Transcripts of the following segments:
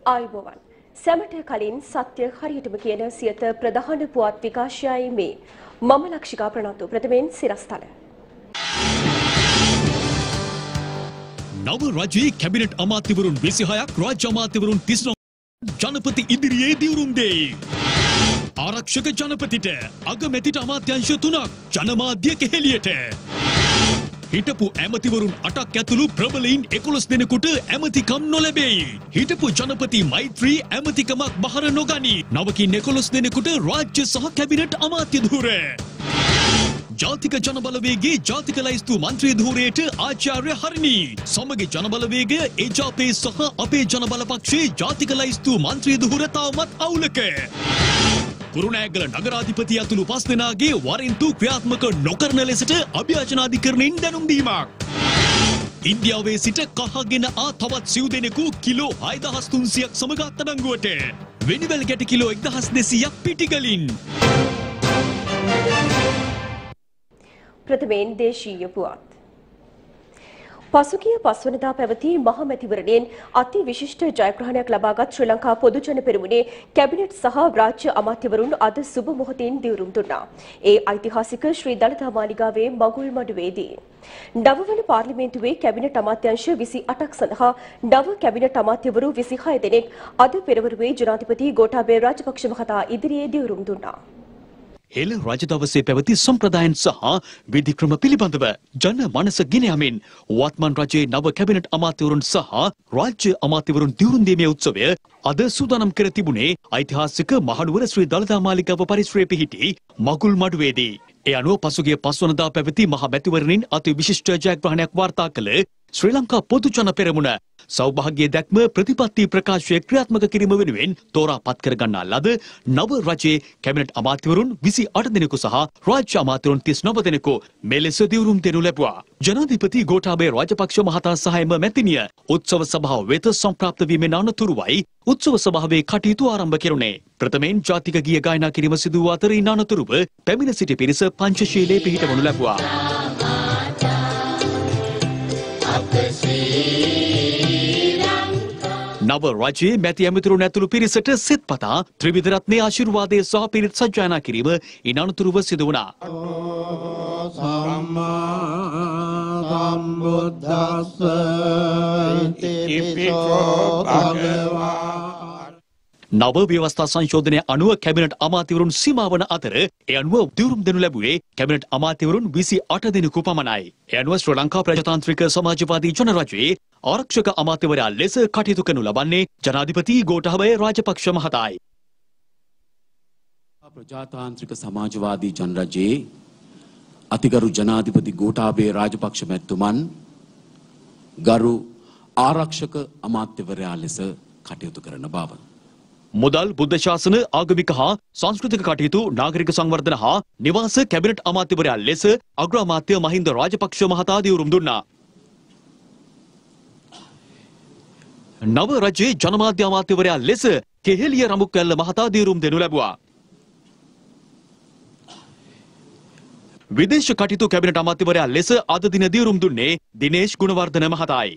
ආයුබෝවන් සැමට කලින් සත්‍ය හරියටම කියන සියත ප්‍රධාන පුවත් විකාශයයි මේ මම ලක්ෂිකා ප්‍රනාන්දු ප්‍රථමයෙන් සිරස්තල නව රජයේ කැබිනට් අමාත්‍යවරුන් 26ක් රාජ්‍ය අමාත්‍යවරුන් 39 ජනපති ඉදිරියේ දිවුරුම් දෙයි. ආරක්ෂක ජනපතිට අගමැතිට අමාත්‍යංශ 3ක් ජනමාධ්‍ය කෙහෙලියට. හිටපු ඇමතිවරුන් 8ක් ඇතුළු ප්‍රබලයින් 11 දෙනෙකුට ඇමතිකම් නොලැබෙයි. හිටපු ජනපති මෛත්‍රී ඇමතිකමක් බහර නොගනි. නවකින් 11 දෙනෙකුට රාජ්‍ය සහ කැබිනට් අමාත්‍ය ධූර. ජාතික ජනබලවේගයේ ජාතික ලයිස්තු මන්ත්‍රී ධූරයට ආචාර්ය හරිනි. සමග ජනබලවේගය එජාපේ සහ අපේ ජනබල පක්ෂයේ ජාතික ලයිස්තු මන්ත්‍රී ධූර තවමත් අවුලක. කුරුණෑගල නගරාධිපති ඇතුළු 5 දෙනාගේ වරින්තු ක්‍රියාත්මක නොකරන ලෙසට අභියාචනාධිකරණයෙන් දැනුම් දීමක්. ඉන්දියාවේ සිට කහගෙන ආ තවත් සිව් දෙනෙකු කිලෝ 6300ක් සමග අත්අඩංගුවට. වෙනිවැල් ගැට කිලෝ 1200ක් පිටිගලින්. ප්‍රථමයෙන් දේශීය පුවත්. පසුගිය 5 වෙනිදා පැවති මහ මැතිවරණයෙන් අති විශිෂ්ට ජයග්‍රහණයක් ලබාගත් ශ්‍රී ලංකා පොදු ජන පෙරමුණේ කැබිනට් සහ රාජ්‍ය අමාත්‍යවරුන් අද සුබ මොහොතින් දිවුරුම් දුන්නා. ඒ ඓතිහාසික ශ්‍රී දළදා මාලිගාවේ මගුල් මඩුවේදී. නවවන පාර්ලිමේන්තුවේ කැබිනට් අමාත්‍යාංශ 28ක් සඳහා නව කැබිනට් අමාත්‍යවරු 26 දෙනෙක් අද පෙරවරුවේ ජනාධිපති ගෝඨාභය රාජපක්ෂ මහතා ඉදිරියේ දිවුරුම් දුන්නා. හෙළ රජ දවසේ පැවති සම්ප්‍රදායන් සහ විධික්‍රම පිළිබඳව ජන මනස ගෙන යමින් වත්මන් රජයේ නව කැබිනට් අමාත්‍යවරුන් සහ රාජ්‍ය අමාත්‍යවරුන් දිවුරුම් දීමේ උත්සවය අද සූදානම් කර තිබුණේ ඓතිහාසික මහනුවර ශ්‍රී දළදා මාලිගාව පරිසරයේ පිහිටි මගුල් මඩුවේදී. ඒ අනුව පසුගිය 5 වනදා පැවති මහ මැතිවරණින් අති විශිෂ්ට ජයග්‍රහණයක් වාර්තා කළ ශ්‍රී ලංකා පොදු ජන පෙරමුණ සෞභාග්‍ය දැක්ම ප්‍රතිපත්ති ප්‍රකාශය ක්‍රියාත්මක කිරීම වෙනුවෙන් තෝරා පත් කර ගන්නා ලද නව රජයේ කැබිනට් අමාත්‍යවරුන් 28 දෙනෙකු සහ රාජ්‍ය අමාත්‍යවරුන් 39 දෙනෙකු මෙලෙස දිවුරුම් දෙනු ලැබුවා. ජනාධිපති ගෝඨාභය රාජපක්ෂ මහතා සහ එම මැතිනිය උත්සව සභාව වෙත සම්ප්‍රාප්ත වීමෙන් අනතුරුවයි උත්සව සභාවේ කටයුතු ආරම්භ කෙරුණේ. ප්‍රථමයෙන් ජාතික ගීය ගායනා කිරීම සිදු වූ අතර ඉන් අනතුරුව පැමිණ සිටි පිරිස පංචශීලයේ පිහිටවනු ලැබුවා. නව රජයේ මැති ඇමතිවරුන් ඇතුළු පිරිසට සෙත්පතා ත්‍රිවිධ රත්නයේ ආශිර්වාදය සහ පිරිත් සජ්ජායනා කිරීම ඉන් අනතුරුව සිදු වුණා. සම්මා සම්බුද්දස්ස ඉතිපිසෝ භගවා. නව ව්‍යවස්ථා සංශෝධනය අනුව කැබිනට් අමාත්‍යවරුන් සීමාවන අතර ඒ අනුව දිවුරුම් දෙනු ලැබුවේ කැබිනට් අමාත්‍යවරුන් 28 දෙනෙකු පමණයි. ඒ අනුව ශ්‍රී ලංකා ප්‍රජාතාන්ත්‍රික සමාජවාදී ජනරජයේ ආරක්ෂක අමාත්‍යවරයා ලෙස කටයුතු කරනු ලබන්නේ ජනාධිපති ගෝඨාභය රාජපක්ෂ මහතායි. ප්‍රජාතාන්ත්‍රික සමාජවාදී ජනරජයේ අතිගරු ජනාධිපති ගෝඨාභය රාජපක්ෂ මැතිතුමන් ගරු ආරක්ෂක අමාත්‍යවරයා ලෙස කටයුතු කරන බව. මුදල් බුද්ධ ශාසන ආගමික හා සංස්කෘතික කටයුතු නාගරික සංවර්ධන හා නිවාස කැබිනට් අමාත්‍යවරයා ලෙස අග්‍රාමාත්‍ය මහින්ද රාජපක්ෂ මහතා දිවුරුම් දුන්නා. නව රජයේ ජනමාධ්‍ය අමාත්‍යවරයා ලෙස කෙහෙලිය රඹුක්වැල්ල මහතා දිවුරුම් දෙනු ලැබුවා. විදේශ කටයුතු කැබිනට් අමාත්‍යවරයා ලෙස අද දින දිවුරුම් දුන්නේ දිනේෂ් ගුණවර්ධන මහතායි.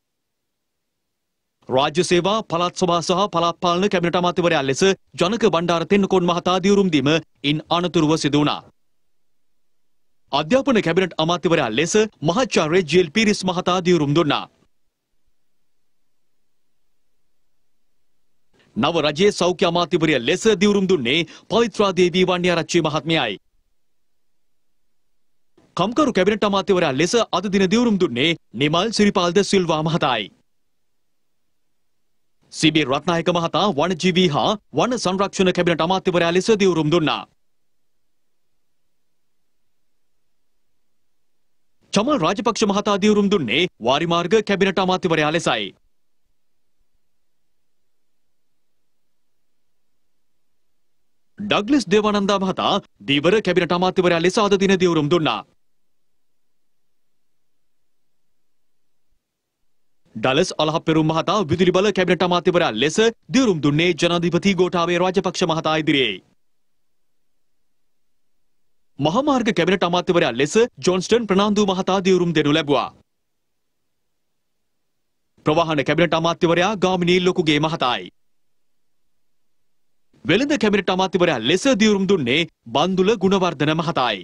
රාජ්‍ය සේවා පළාත් සභා සහ පළාත් පාලන කැබිනට් අමාත්‍යවරයා ලෙස ජනක බණ්ඩාර තෙන්නකෝන් මහතා දිවුරුම් දීම ඉන් අනතුරුව සිදු වුණා. අධ්‍යාපන කැබිනට් අමාත්‍යවරයා ලෙස මහාචාර්ය ජී.එල්. පීරිස් මහතා දිවුරුම් දුන්නා. නව රජයේ සෞඛ්‍ය අමාත්‍යවරිය ලෙස දිවුරුම් දුන්නේ පවිත්‍රා දේවී වන්නියාරච්චි මහත්මියයි. කම්කරු කැබිනට් අමාත්‍යවරයා ලෙස අද දින දිවුරුම් දුන්නේ නිමල් සිරිපාල්ද සිල්වා මහතායි. සී.බී. රත්නායක මහතා වනජීවී හා වන සංරක්ෂණ කැබිනට් අමාත්‍යවරයා ලෙස දිවුරුම් දුන්නා. චමල් රාජපක්ෂ මහතා දිවුරුම් දුන්නේ වාරිමාර්ග කැබිනට් අමාත්‍යවරයා ලෙසයි. ඩග්ලස් දේවානන්දා මහතා දීවර කැබිනට් අමාත්‍යවරයා ලෙස අද දින දිවුරුම් දුන්නා. ඩලස් අලහප්පෙරුම් මහතා විදුලි බල කැබිනට් අමාත්‍යවරයා ලෙස දිවුරුම් දුන්නේ ජනාධිපති ගෝඨාභය රාජපක්ෂ මහතා ඉදිරියේ. මහාමාර්ග කැබිනට් අමාත්‍යවරයා ලෙස ජොන්ස්ටන් ප්‍රනාන්දු මහතා දිවුරුම් දෙනු ලැබුවා. ප්‍රවාහන කැබිනට් අමාත්‍යවරයා ගාමිණී ලොකුගේ මහතායි. වෙළඳ කැබිනට් අමාත්‍යවරයා ලෙස දියුරුම් දුන්නේ බන්දුල ගුණවර්ධන මහතායි.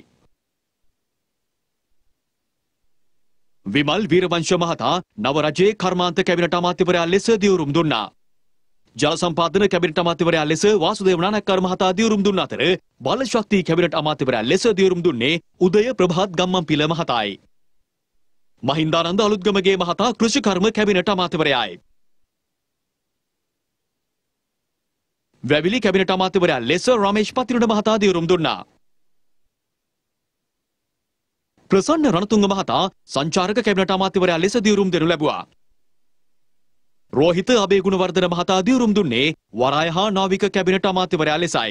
විමල් වීරවංශ මහතා නව රජයේ කර්මාන්ත කැබිනට් අමාත්‍යවරයා ලෙස දියුරුම් දුන්නා. ජල සම්පාදන කැබිනට් අමාත්‍යවරයා ලෙස වාසුදේව නානක්කර මහතා දියුරුම් දුන්න අතර බල ශක්ති කැබිනට් අමාත්‍යවරයා ලෙස දියුරුම් දුන්නේ උදය ප්‍රභාත් ගම්මන්පිල මහතායි. මහින්දානන්ද අලුත්ගමගේ මහතා කෘෂිකර්ම කැබිනට් අමාත්‍යවරයායි. වැවිලි කැබිනට් අමාත්‍යවරයා ලෙස රමේෂ් පතිරණ මහතා දියුරුම් දුන්නා. ප්‍රසන්න රණතුංග මහතා සංචාරක කැබිනට් අමාත්‍යවරයා ලෙස දියුරුම් දෙනු ලැබුවා. රෝහිත අබේ ගුණවර්ධන මහතා දියුරුම් දුන්නේ වරාය හා නාවික කැබිනට් අමාත්‍යවරයා ලෙසයි.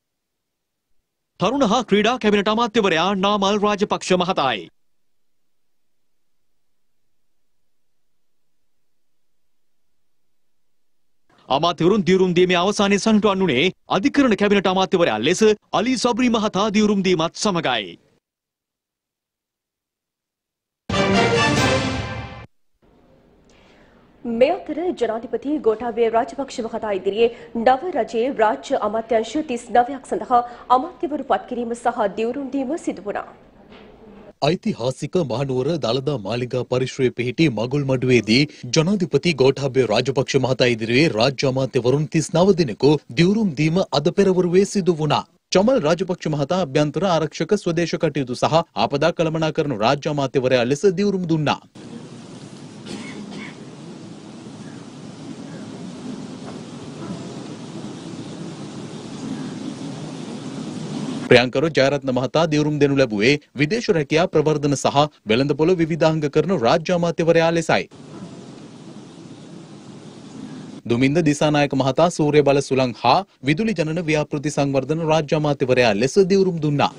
තරුණ හා ක්‍රීඩා කැබිනට් අමාත්‍යවරයා නාමල් රාජපක්ෂ මහතායි. අමාත්‍යවරුන් දියුරුම් දීමේ අවසානයේ සනිටුවන් වුණේ අධිකරණ කැබිනට් අමාත්‍යවරයා ලෙස අලි සබ්රි මහතා දියුරුම් දීමත් සමගයි. මේ අතර ජනාධිපති ගෝඨාභය රාජපක්ෂ මහතා ඉදිරියේ නව රජයේ රාජ්‍ය අමාත්‍යාංශ 39ක් සඳහා අමාත්‍යවරු පත් කිරීම සහ දියුරුම් දීම සිදු වුණා. ඓතිහාසික මහනුවර දළදා මාලිගා පරිශ්‍රයේ පිහිටි මගුල්මඩුවේදී ජනාධිපති ගෝඨාභය රාජපක්ෂ මහතා ඉදිරියේ රාජ්‍ය අමාත්‍යවරුන් 39 දෙනෙකු දියුරුම් දීම අද පෙරවරුවේ සිදු වුණා. චමල් රාජපක්ෂ මහතා අභ්‍යන්තර ආරක්ෂක ස්වදේශ කටයුතු සහ ආපදා කළමනාකරන රාජ්‍ය අමාත්‍යවරයා ලෙස දියුරුම් දුන්නා. ප්‍රියංකර ජයරත්න මහතා දියුරුම් දෙනු ලැබුවේ විදේශ රැකියා ප්‍රවර්ධන සහ වෙළඳපොළ විවිධාංග කරන රාජ්‍ය අමාත්‍යවරයා ලෙසයි. දුමින්ද දිසානායක මහතා සූර්ය බල සුළං හා විදුලි ජනන ව්‍යාපෘති සංවර්ධන රාජ්‍ය අමාත්‍යවරයා ලෙස දියුරුම් දුන්නා.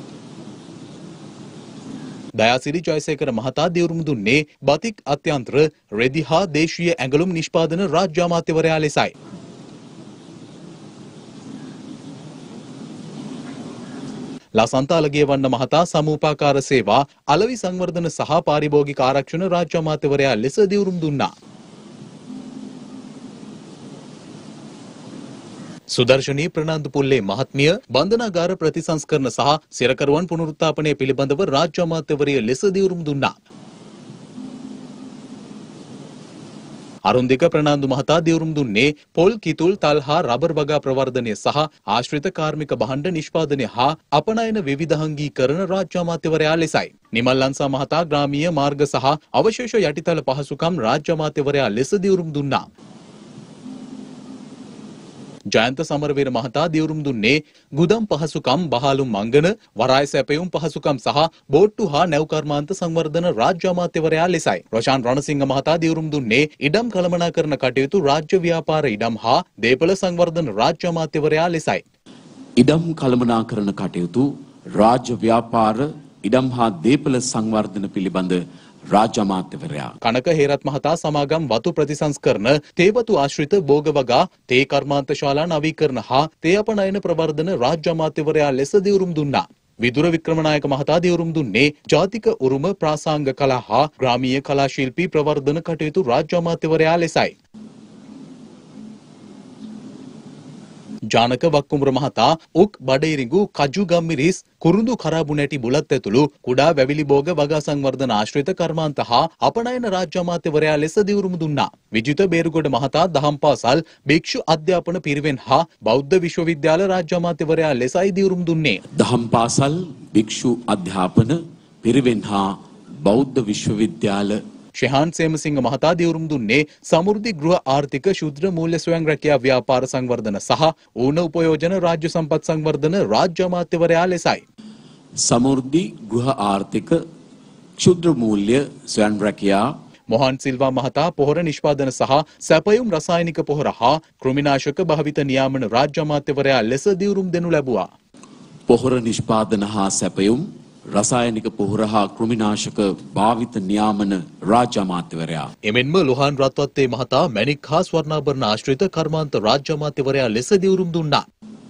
දයාසිරි ජයසේකර මහතා දියුරුම් දුන්නේ බතික් අත්‍යන්තර රෙදි හා දේශීය ඇඟලුම් නිෂ්පාදන රාජ්‍ය අමාත්‍යවරයා ලෙසයි. ලසන්ත අලගියවන්න මහතා සමූපාකාර සේවා අලවි සංවර්ධන සහ පාරිභෝගික ආරක්ෂණ රාජ්‍ය අමාත්‍යවරයා ලෙස දියුරුම් දුන්නා. සුදර්ශනී ප්‍රනාන්දු පුල්ලේ මහත්මිය බන්ධනාගාර ප්‍රතිසංස්කරණ සහ සිරකරුවන් පුනරුත්ථාපනය පිළිබඳව රාජ්‍ය අමාත්‍යවරිය ලෙස දියුරුම් දුන්නා. අරුන්දික ප්‍රනාන්දු මහතා දියුරුම් දුන්නේ පොල් කිතුල් තල් හා රබර් වගා ප්‍රවර්ධනය සහ ආශ්‍රිත කාර්මික භාණ්ඩ නිෂ්පාදනය හා අපනයන විවිධාංගීකරණ රාජ්‍ය අමාත්‍යවරයා ලෙසයි. නිමල් ලංසා මහතා ග්‍රාමීය මාර්ග සහ අවශේෂ යටිතල පහසුකම් රාජ්‍ය අමාත්‍යවරයා ලෙස දියුරුම් දුන්නා. ජයන්ත සමරවීර මහතා දියුරුම් දුන්නේ ගුදම් පහසුකම් බහලුම් මංගන වරාය සැපයුම් පහසුකම් සහ බෝට්ටු හා නැව් කර්මාන්ත සංවර්ධන රාජ්‍ය අමාත්‍යවරයා ලෙසයි. රොෂාන් රණසිංහ මහතා දියුරුම් දුන්නේ ඉඩම් කළමනාකරණ කටයුතු රාජ්‍ය ව්‍යාපාර ඉඩම් හා දේපළ සංවර්ධන රාජ්‍ය අමාත්‍යවරයා ලෙසයි. ඉඩම් කළමනාකරණ කටයුතු රාජ්‍ය ව්‍යාපාර ඉඩම් හා දේපළ සංවර්ධන පිළිබඳ රාජ්‍ය අමාත්‍යවරයා. කනක හේරත් මහතා සමාගම් වතු ප්‍රතිසංස්කරණ තේවතු ආශ්‍රිත භෝග වගා තේ කර්මාන්ත ශාලා නවීකරණ හා තේ අපනයන ප්‍රවර්ධන රාජ්‍ය අමාත්‍යවරයා ලෙස දියුරුම් දුන්නා. විදුර වික්‍රමනායක මහතා දියුරුම් දුන්නේ ජාතික උරුම ප්‍රාසංග කලා හා ග්‍රාමීය කලා ශිල්පී ප්‍රවර්ධන කටයුතු රාජ්‍ය අමාත්‍යවරයා ලෙසයි. ජානක වක්කුමර මහතා උක් බඩේරිඟු කජු ගම්මිරිස් කුරුඳු කරාබු නැටි බුලත් ඇතුළු කුඩා වැවිලි භෝග වගා සංවර්ධන ආශ්‍රිත කර්මාන්ත හා අපනයන රාජ්‍ය අමාත්‍යවරයා ලෙස දියුරුම් දුන්නා. විජිත බේරුගොඩ මහතා දහම් පාසල් භික්ෂු අධ්‍යාපන පිරිවෙන් හා බෞද්ධ විශ්වවිද්‍යාල රාජ්‍ය අමාත්‍යවරයා ලෙසයි දියුරුම් දුන්නේ. දහම් පාසල් භික්ෂු අධ්‍යාපන පිරිවෙන් හා බෞද්ධ විශ්වවිද්‍යාල ශෙහාන් සේමසිංහ මහතා දියුරුම් දුන්නේ සමෘද්ධි ගෘහ ආර්ථික ශුද්‍ර මූල්‍ය ස්වයං රැකියා ව්‍යාපාර සංවර්ධන සහ ඌන උපයෝජන රාජ්‍ය සම්පත් සංවර්ධන රාජ්‍ය අමාත්‍යවරයා ලෙසයි. සමෘද්ධි ගෘහ ආර්ථික ක්ෂුද්‍ර මූල්‍ය ස්වයං රැකියා මොහන් සිල්වා මහතා පොහොර නිෂ්පාදන සහ සැපයුම් රසායනික පොහොර හා කෘමිනාශක භාවිත නියාමන රාජ්‍ය අමාත්‍යවරයා ලෙස දියුරුම් දෙනු ලැබුවා. පොහොර නිෂ්පාදන හා සැපයුම් රසායනික පොහොර හා කෘමිනාශක භාවිත නියාමන රාජ්‍ය අමාත්‍යවරයා. එමෙන්ම ලොහාන් රත්වත්තේ මහතා මැණික් හා ස්වර්ණාභරණ ආශ්‍රිත කර්මාන්ත රාජ්‍ය අමාත්‍යවරයා ලෙස දියුරුම් දුන්නා.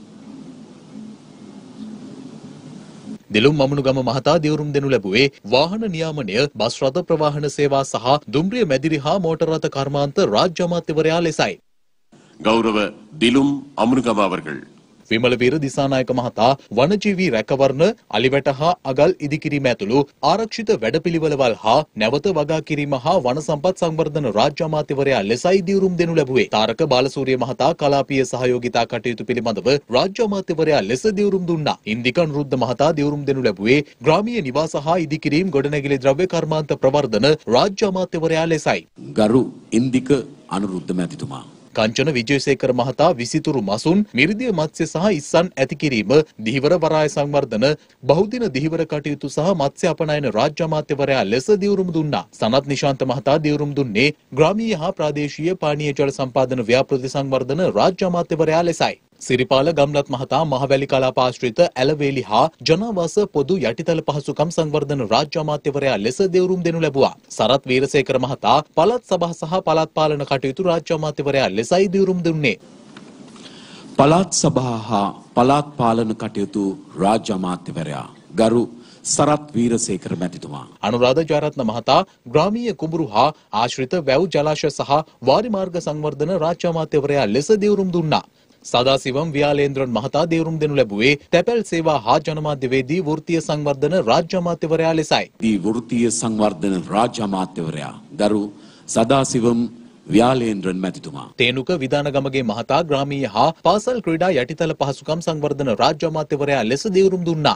දිලුම් මමුණුගම මහතා දියුරුම් දෙනු ලැබුවේ වාහන නියාමනය බස් රථ ප්‍රවාහන සේවා සහ දුම්රිය මැදිරි හා මෝටර් රථ කර්මාන්ත රාජ්‍ය අමාත්‍යවරයා ලෙසයි. கௌரவ திலும் அமுனுகம அவர்கள். විමලවීර දිසානායක මහතා වනජීවී රැකවරණ අලිවැට හා අගල් ඉදිකිරීම ඇතුළු ආරක්ෂිත වැඩපිළිවෙළවල් හා නැවත වගා කිරීම හා වන සම්පත් සංවර්ධන රාජ්‍ය අමාත්‍යවරයා ලෙසයි දියුරුම් දෙනු ලැබුවේ. තාරක බාලසූරිය මහතා කලාපීය සහයෝගිතා කටයුතු පිළිබඳව රාජ්‍ය අමාත්‍යවරයා ලෙස දියුරුම් දුන්නා. ඉන්දික අනුරුද්ධ මහතා දියුරුම් දෙනු ලැබුවේ ග්‍රාමීය නිවාස හා ඉදිකිරීම් ගොඩනැගිලි ද්‍රව්‍ය කර්මාන්ත ප්‍රවර්ධන රාජ්‍ය අමාත්‍යවරයා ලෙසයි. ගරු ඉන්දික අනුරුද්ධ මැතිතුමා. කංචන විජේසේකර මහතා විසිතුරු මසුන් මිරිදිය මත්ස්‍ය සහ ඉස්සන් ඇති කිරීම දිහිවර වරාය සංවර්ධන බහුදින දිහිවර කටයුතු සහ මත්ස්‍ය අපනයන රාජ්‍ය අමාත්‍යවරයා ලෙස දියුරුම් දුන්නා. සනත් නිශාන්ත මහතා දියුරුම් දුන්නේ ග්‍රාමීය හා ප්‍රාදේශීය පානීය ජල සම්පාදන ව්‍යාපෘති සංවර්ධන රාජ්‍ය අමාත්‍යවරයා ලෙසයි. සිරිපාල ගම්ලත් මහතා මහවැලි කලාප ආශ්‍රිත ඇලවේලි හා ජනාවාස පොදු යටිතල පහසුකම් සංවර්ධන රාජ්‍ය අමාත්‍යවරයා ලෙස දෙවුරුම් දෙනු ලැබුවා. සරත් වීරසේකර මහතා පළාත් සභා සහ පළාත් පාලන කටයුතු රාජ්‍ය අමාත්‍යවරයා ලෙසයි දියුරුම් දුන්නේ. පළාත් සභා හා පළාත් පාලන කටයුතු රාජ්‍ය අමාත්‍යවරයා ගරු සරත් වීරසේකර මැතිතුමා. අනුරාධ ජයරත්න මහතා ග්‍රාමීය කුඹුරු හා ආශ්‍රිත වැව් ජලාශය සහ වාරි මාර්ග සංවර්ධන රාජ්‍ය අමාත්‍යවරයා ලෙස දියුරුම් දුන්නා. සදාසිවම් ව්‍යාලේන්ද්‍රන් මහතා දියුරුම් දෙනු ලැබුවේ තැපැල් සේවා හා ජනමාධ්‍යවේදී වෘත්තීය සංවර්ධන රාජ්‍ය අමාත්‍යවරයා ලෙසයි. දී වෘත්තීය සංවර්ධන රාජ්‍ය අමාත්‍යවරයා ගරු සදාසිවම් ව්‍යාලේන්ද්‍රන් මැතිතුමා. තේනුක විධානගමගේ මහතා ග්‍රාමීය හා පාසල් ක්‍රීඩා යටිතල පහසුකම් සංවර්ධන රාජ්‍ය අමාත්‍යවරයා ලෙස දියුරුම් දුන්නා.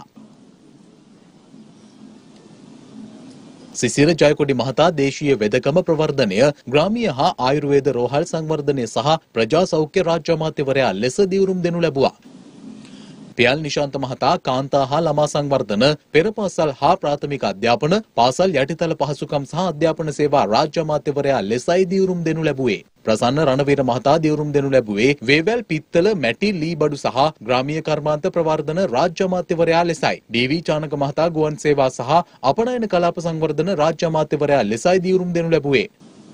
සිසිර ජයකොඩි මහතා දේශීය වෙදකම ප්‍රවර්ධනය ග්‍රාමීය හා ආයුර්වේද රෝහල් සංවර්ධනය සහ ප්‍රජා සෞඛ්‍ය රාජ්‍ය අමාත්‍යවරයා ලෙස දියුරුම් දෙනු ලැබුවා. පියල් නිශාන්ත මහතා කාන්තා හා ළමා සංවර්ධන පෙර පාසල් හා ප්‍රාථමික අධ්‍යාපන පාසල් යටිතල පහසුකම් සහ අධ්‍යාපන සේවා රාජ්‍ය අමාත්‍යවරයා ලෙසයි දියුරුම් දෙනු ලැබුවේ. ප්‍රසන්න රණවීර මහතා දියුරුම් දෙනු ලැබුවේ වේවැල් පිත්තල මැටි ලී බඩු සහ ග්‍රාමීය කර්මාන්ත ප්‍රවර්ධන රාජ්‍ය අමාත්‍යවරයා ලෙසයි. ඩී.වී. චානක මහතා ගුවන් සේවා සහ අපනයන කලාප සංවර්ධන රාජ්‍ය අමාත්‍යවරයා ලෙසයි දියුරුම් දෙනු ලැබුවේ.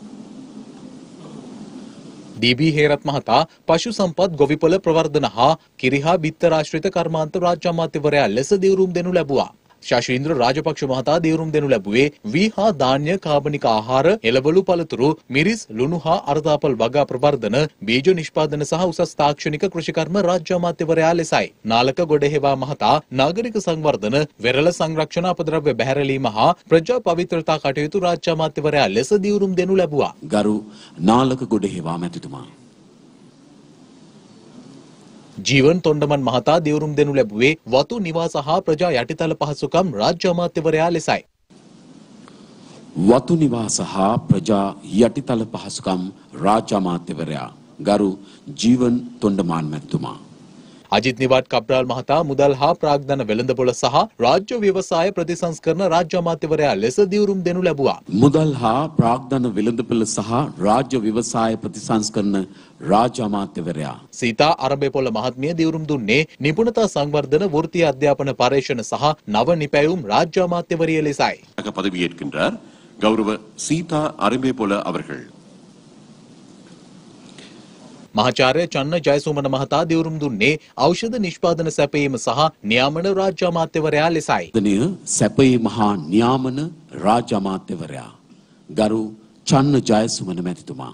ඩී.බී. හේරත් මහතා පශු සම්පත් ගොවිපොළ ප්‍රවර්ධන හා කිරිහා බිත්තර ආශ්‍රිත කර්මාන්ත රාජ්‍ය අමාත්‍යවරයා ලෙස දියුරුම් දෙනු ලැබුවා. ශශීන්ද්‍ර රාජපක්ෂ මහතා දියුරුම් දෙනු ලැබුවේ වී හා ධාන්‍ය කාබනික ආහාර එළවලු පළතුරු මිරිස් ලුණු හා අර්ධාපල් වගා ප්‍රවර්ධන බීජ නිෂ්පාදන සහ උසස් තාක්ෂණික කෘෂිකර්ම රාජ්‍ය අමාත්‍යවරයා ලෙසයි. නාලක ගොඩහෙවා මහතා නාගරික සංවර්ධන වෙරළ සංරක්ෂණ අපද්‍රව්‍ය බැහැරලීම හා ප්‍රජා පවිත්‍රතා කටයුතු රාජ්‍ය අමාත්‍යවරයා ලෙස දියුරුම් දෙනු ලැබුවා. ගරු නාලක ගොඩහෙවා මැතිතුමා. ජීවන් තොණ්ඩමන් මහතා දියුරුම් දෙනු ලැබුවේ වතු නිවාස හා ප්‍රජා යටිතල පහසුකම් රාජ්‍ය අමාත්‍යවරයා ලෙසයි. වතු නිවාස හා ප්‍රජා යටිතල පහසුකම් රාජ්‍ය අමාත්‍යවරයා ගරු ජීවන් තොණ්ඩමාන් මැතිතුමා. අජිත් නිවාඩ් කබ්‍රාල් මහතා මුදල් හා ප්‍රාග්ධන වෙළඳපොළ සහ රාජ්‍ය ව්‍යවසාය ප්‍රතිසංස්කරණ රාජ්‍ය අමාත්‍යවරයා ලෙස දියුරුම් දෙනු ලැබුවා. මුදල් හා ප්‍රාග්ධන වෙළඳපොළ සහ රාජ්‍ය ව්‍යවසාය ප්‍රතිසංස්කරණ රාජ්‍ය අමාත්‍යවරයා. සීතා අරබේපොළ මහත්මිය දියුරුම් දුන්නේ නිපුණතා සංවර්ධන වෘත්තීය අධ්‍යාපන පර්යේෂණ සහ නව නිපැයුම් රාජ්‍ය අමාත්‍යවරිය ලෙසයි. பதவியேற்கின்றார் கௌரவ சீதா அரம்பேபோல அவர்கள். මහාචාර්ය චන්න ජයසුමන මහතා දියුරුම් දුන්නේ ඖෂධ නිෂ්පාදන සැපයීම සහ නියාමන රාජ්‍ය අමාත්‍යවරයා ලෙසයි. සැපයීම හා නියාමන රාජ්‍ය අමාත්‍යවරයා ගරු චන්න ජයසුමන මැතිතුමා.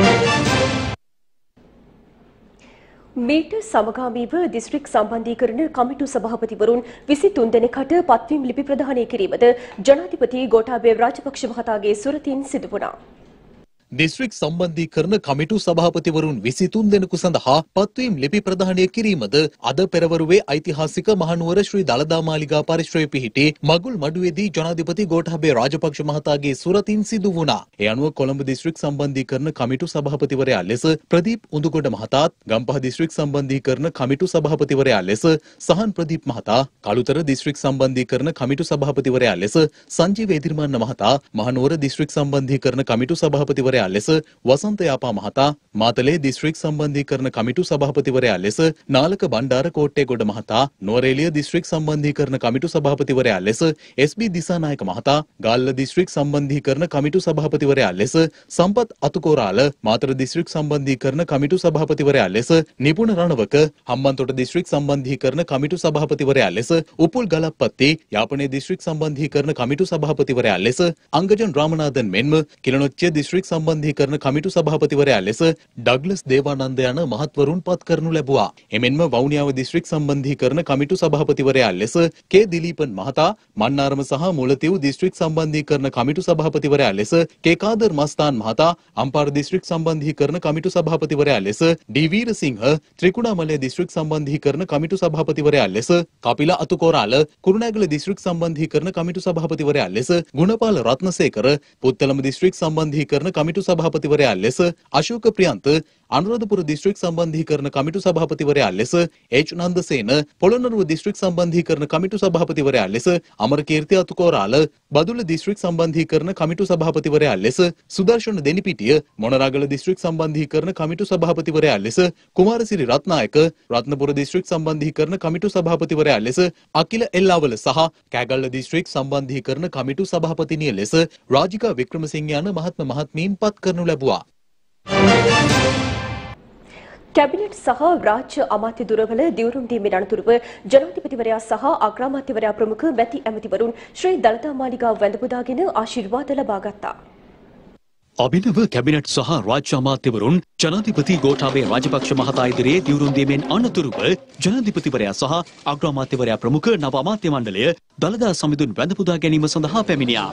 මීට සමගාමීව දිස්ත්‍රික් සම්බන්ධීකරණ කමිටු සභාපතිවරුන් 23 දෙනෙකුට පත්වීම් ලිපි ප්‍රදානය කිරීමද ජනාධිපති ගෝඨාභය රාජපක්ෂ මහතාගේ සුරතින් සිදු වුණා. දිස්ත්‍රික් සම්බන්ධීකරණ කමිටු සභාපතිවරුන් 23 දෙනෙකු සඳහා පත්වීම් ලිපි ප්‍රදානය කිරීමද අද පෙරවරුවේ ඓතිහාසික මහනුවර ශ්‍රී දළදා මාලිගා පරිශ්‍රයේ පිහිටි මගුල් මඩුවේදී ජනාධිපති ගෝඨාභය රාජපක්ෂ මහතාගේ සුරතින් සිදු වුණා. ඒ අනුව කොළඹ දිස්ත්‍රික් සම්බන්ධීකරණ කමිටු සභාපතිවරයා ලෙස ප්‍රදීප් උඳුගොඩ මහතාත්, ගම්පහ දිස්ත්‍රික් සම්බන්ධීකරණ කමිටු සභාපතිවරයා ලෙස සහන් ප්‍රදීප් මහතා, කළුතර දිස්ත්‍රික් සම්බන්ධීකරණ කමිටු සභාපතිවරයා ලෙස සංජීව එදිරිමාන්න මහතා, මහනුවර දිස්ත්‍රික් සම්බන්ධීකරණ කමිටු සභාපතිවරයා ලෙස වසන්ත යාපා මහතා, මාතලේ දිස්ත්‍රික් සම්බන්ධීකරණ කමිටු සභාපතිවරයා ලෙස නාලක බණ්ඩාර කෝට්ටේගොඩ මහතා, නුවරඑළිය දිස්ත්‍රික් සම්බන්ධීකරණ කමිටු සභාපතිවරයා ලෙස එස්.බී. දිසානායක මහතා, ගාල්ල දිස්ත්‍රික් සම්බන්ධීකරණ කමිටු සභාපතිවරයා ලෙස සම්පත් අතුකෝරාල, මාතර දිස්ත්‍රික් සම්බන්ධීකරණ කමිටු සභාපතිවරයා ලෙස නිපුණ රණවක, හම්බන්තොට දිස්ත්‍රික් සම්බන්ධීකරණ කමිටු සභාපතිවරයා ලෙස උපුල් ගලප්පත්ති, යාපනයේ දිස්ත්‍රික් සම්බන්ධීකරණ කමිටු සභාපතිවරයා ලෙස අංගජන් රාමනාදන් මෙන්ම කිලනොච්චිය දිස්ත්‍රික් සම්බන්ධීකරණ කමිටු සභාපතිවරයා ලෙස ඩග්ලස් දේවානන්ද යන මහත්වරුන් පත් කරනු ලැබුවා. එමෙන්ම වවුනියාව දිස්ත්‍රික් සම්බන්ධීකරණ කමිටු සභාපතිවරයා ලෙස කේ දිලීපන් මහතා, මන්නාරම සහ මුලතිව් දිස්ත්‍රික් සම්බන්ධීකරණ කමිටු සභාපතිවරයා ලෙස කේ කාදර් මස්තාන් මහතා, අම්පාර දිස්ත්‍රික් සම්බන්ධීකරණ කමිටු සභාපතිවරයා ලෙස ඩී වීරසිංහ, ත්‍රිකුණාමලය දිස්ත්‍රික් සම්බන්ධීකරණ කමිටු සභාපතිවරයා ලෙස කපිල අතුකෝරාල, කුරුණෑගල දිස්ත්‍රික් සම්බන්ධීකරණ කමිටු සභාපතිවරයා ලෙස ගුණපාල රත්නසේකර, පුත්තලම දිස්ත්‍රික් සම්බන්ධීකරණ කමිටු සභාපතිවරයා ලෙස අශෝක ප්‍රියන්ත, අනුරාධපුර දිස්ත්‍රික් සම්බන්ධීකරණ කමිටු සභාපතිවරයා ලෙස එච් නන්දසේන, පොළොන්නරුව දිස්ත්‍රික් සම්බන්ධීකරණ කමිටු සභාපතිවරයා ලෙස අමරකීර්ති අතුකෝරාල, බදුල්ල දිස්ත්‍රික් සම්බන්ධීකරණ කමිටු සභාපතිවරයා ලෙස සුදර්ශන දෙනිපිටිය, මොනරාගල දිස්ත්‍රික් සම්බන්ධීකරණ කමිටු සභාපතිවරයා ලෙස කුමාරසිරි රත්නායක, රත්නපුර දිස්ත්‍රික් සම්බන්ධීකරණ කමිටු සභාපතිවරයා ලෙස අකිල එල්ලාවල සහ කෑගල්ල දිස්ත්‍රික් සම්බන්ධීකරණ කමිටු සභාපතිනිය ලෙස රාජිකා වික්‍රමසිංහ යන මහත්ම මහත්මීන් පත් කරනු ලැබුවා. කැබිනට් සහ රාජ්‍ය අමාත්‍ය දුරවල දියුරුම් දීමේ අනතුරුව ජනාධිපතිවරයා සහ අග්‍රාමාත්‍යවරයා ප්‍රමුඛ මැති ඇමතිවරුන් ශ්‍රී දළදා මාලිගාව වැඳ පුදාගෙන ආශිර්වාද ලබා ගත්තා. අභිනව කැබිනට් සහ රාජ්‍ය අමාත්‍යවරුන් ජනාධිපති ගෝඨාභය රාජපක්ෂ මහතා ඉදිරියේ දියුරුම් දීමෙන් අනතුරුව ජනාධිපතිවරයා සහ අග්‍රාමාත්‍යවරයා ප්‍රමුඛ නව අමාත්‍ය මණ්ඩලය දළදා සමිඳුන් වැඳ පුදා ගැනීම සඳහා පැමිණියා.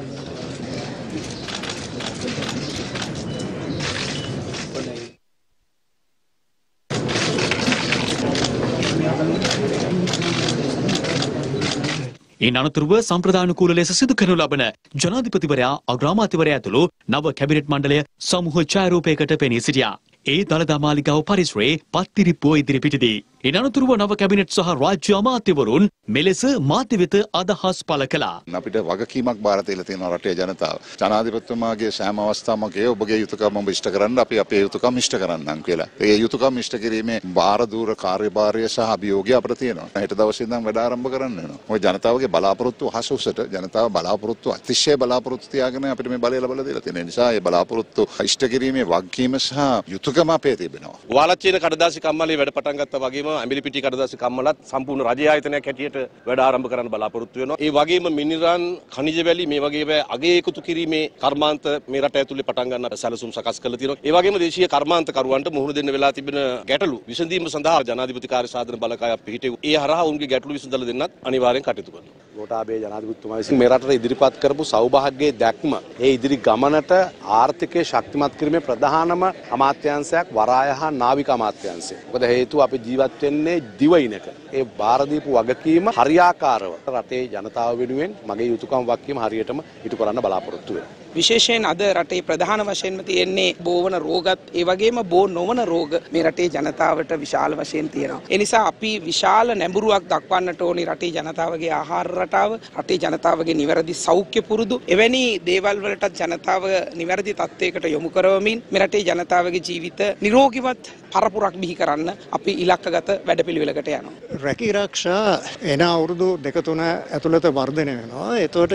ඉන් අනතුරුව සම්ප්‍රදානුකූල ලෙස සිදු කරනු ලබන ජනාධිපතිවරයා අග්‍රාමාත්‍යවරයා ඇතුළු නව කැබිනට් මණ්ඩලය සමූහ ඡායාරූපයකට පෙනී සිටියා. ඒ දළදා මාලිගාව පරිසරයේ පත්තිරිප්පුව ඉදිරිපිටදී ඉන් අනතුරුව නව කැබිනට් සහ රාජ්‍ය අමාත්‍යවරුන් මෙලෙස මාධ්‍ය වෙත අදහස් පළ කළා. අපිට වගකීමක් බාර දීලා තියෙනවා රටේ ජනතාව. ජනාධිපතිතුමාගේ සෑම අවස්ථාවකම ඔබගේ යුතුයකම් ඔබ ඉෂ්ට කරන්න, අපි අපේ යුතුයකම් ඉෂ්ට කරන්නම් කියලා. ඒ යුතුයකම් ඉෂ්ට කිරීමේ බාර දූර කාර්යභාරය සහ අභියෝගය අපිට තියෙනවා. හෙට දවසේ ඉඳන් වැඩ ආරම්භ කරන්න වෙනවා. ඔය ජනතාවගේ බලාපොරොත්තු අහස උසට ජනතාව බලාපොරොත්තු අතිශය බලාපොරොත්තු තියාගෙන අපිට මේ බලය ලබා දීලා තියෙන නිසා ඒ බලාපොරොත්තු ඉෂ්ට කිරීමේ වගකීම සහ යුතුයකම අපේ තිබෙනවා. වාලච්චේන කඩදාසි කම්මලේ වැඩ පටන් ගත්තා වගේම ඇඹිලිපිටිය කඩදාසි කම්මලත් සම්පූර්ණ රජ ආයතනයක් හැටියට වැඩ ආරම්භ කරන්න බලාපොරොත්තු වෙනවා. ඒ වගේම මිනිරන් ඛනිජ වැලි මේ වගේ අගේ එකතු කිරීමේ කර්මාන්ත මේ රට ඇතුලේ පටන් ගන්න සැලසුම් සකස් කරලා තියෙනවා. ඒ වගේම දේශීය කර්මාන්තකරුවන්ට මුහුණ දෙන්න වෙලා තිබෙන ගැටලු විසඳීම සඳහා ජනාධිපති කාර්ය සාධන බලකායක් පිහිටුවා. ඒ හරහා උන්ගේ ගැටලු විසඳලා දෙන්නත් අනිවාර්යෙන් කටයුතු කරනවා. ගෝඨාභය ජනාධිපතිතුමා විසින් මේ රටට ඉදිරිපත් කරපු සෞභාග්‍යයේ දැක්ම ඒ ඉදිරි ගමනට ආර්ථිකය ශක්තිමත් කිරීමේ ප්‍රධානම අමාත්‍යාංශයක් වරාය හා නාවික අමාත්‍යාංශය. මොකද හේතුව අපි ජීවත් වෙන්නේ දිවයිනක. ඒ බාර දීපු වගකීම හරියාකාරව රටේ ජනතාව වෙනුවෙන් මගේ යුතුයකම් වගකීම හරියටම ඉටු කරන්න බලාපොරොත්තු වෙනවා. විශේෂයෙන් අද රටේ ප්‍රධාන වශයෙන්ම තියෙන්නේ බෝවන රෝගත් ඒ වගේම බෝ නොවන රෝග මේ රටේ ජනතාවට විශාල වශයෙන් තියෙනවා. ඒ නිසා අපි විශාල නැඹුරුවක් දක්වන්නට ඕනි රටේ ජනතාවගේ ආහාර රටාව, රටේ ජනතාවගේ නිවැරදි සෞඛ්‍ය පුරුදු එවැනි දේවල් වලටත් ජනතාව නිවැරදි තත්ත්වයකට යොමු කරවමින් මේ රටේ ජනතාවගේ ජීවිත නිරෝගීවත් පරපුරක් බිහි කරන්න අපි ඉලක්කගත වැඩපිළිවෙලකට යනවා. රැකී ආරක්ෂා එන අවුරුදු 2-3 ඇතුළත වර්ධනය වෙනවා. එතකොට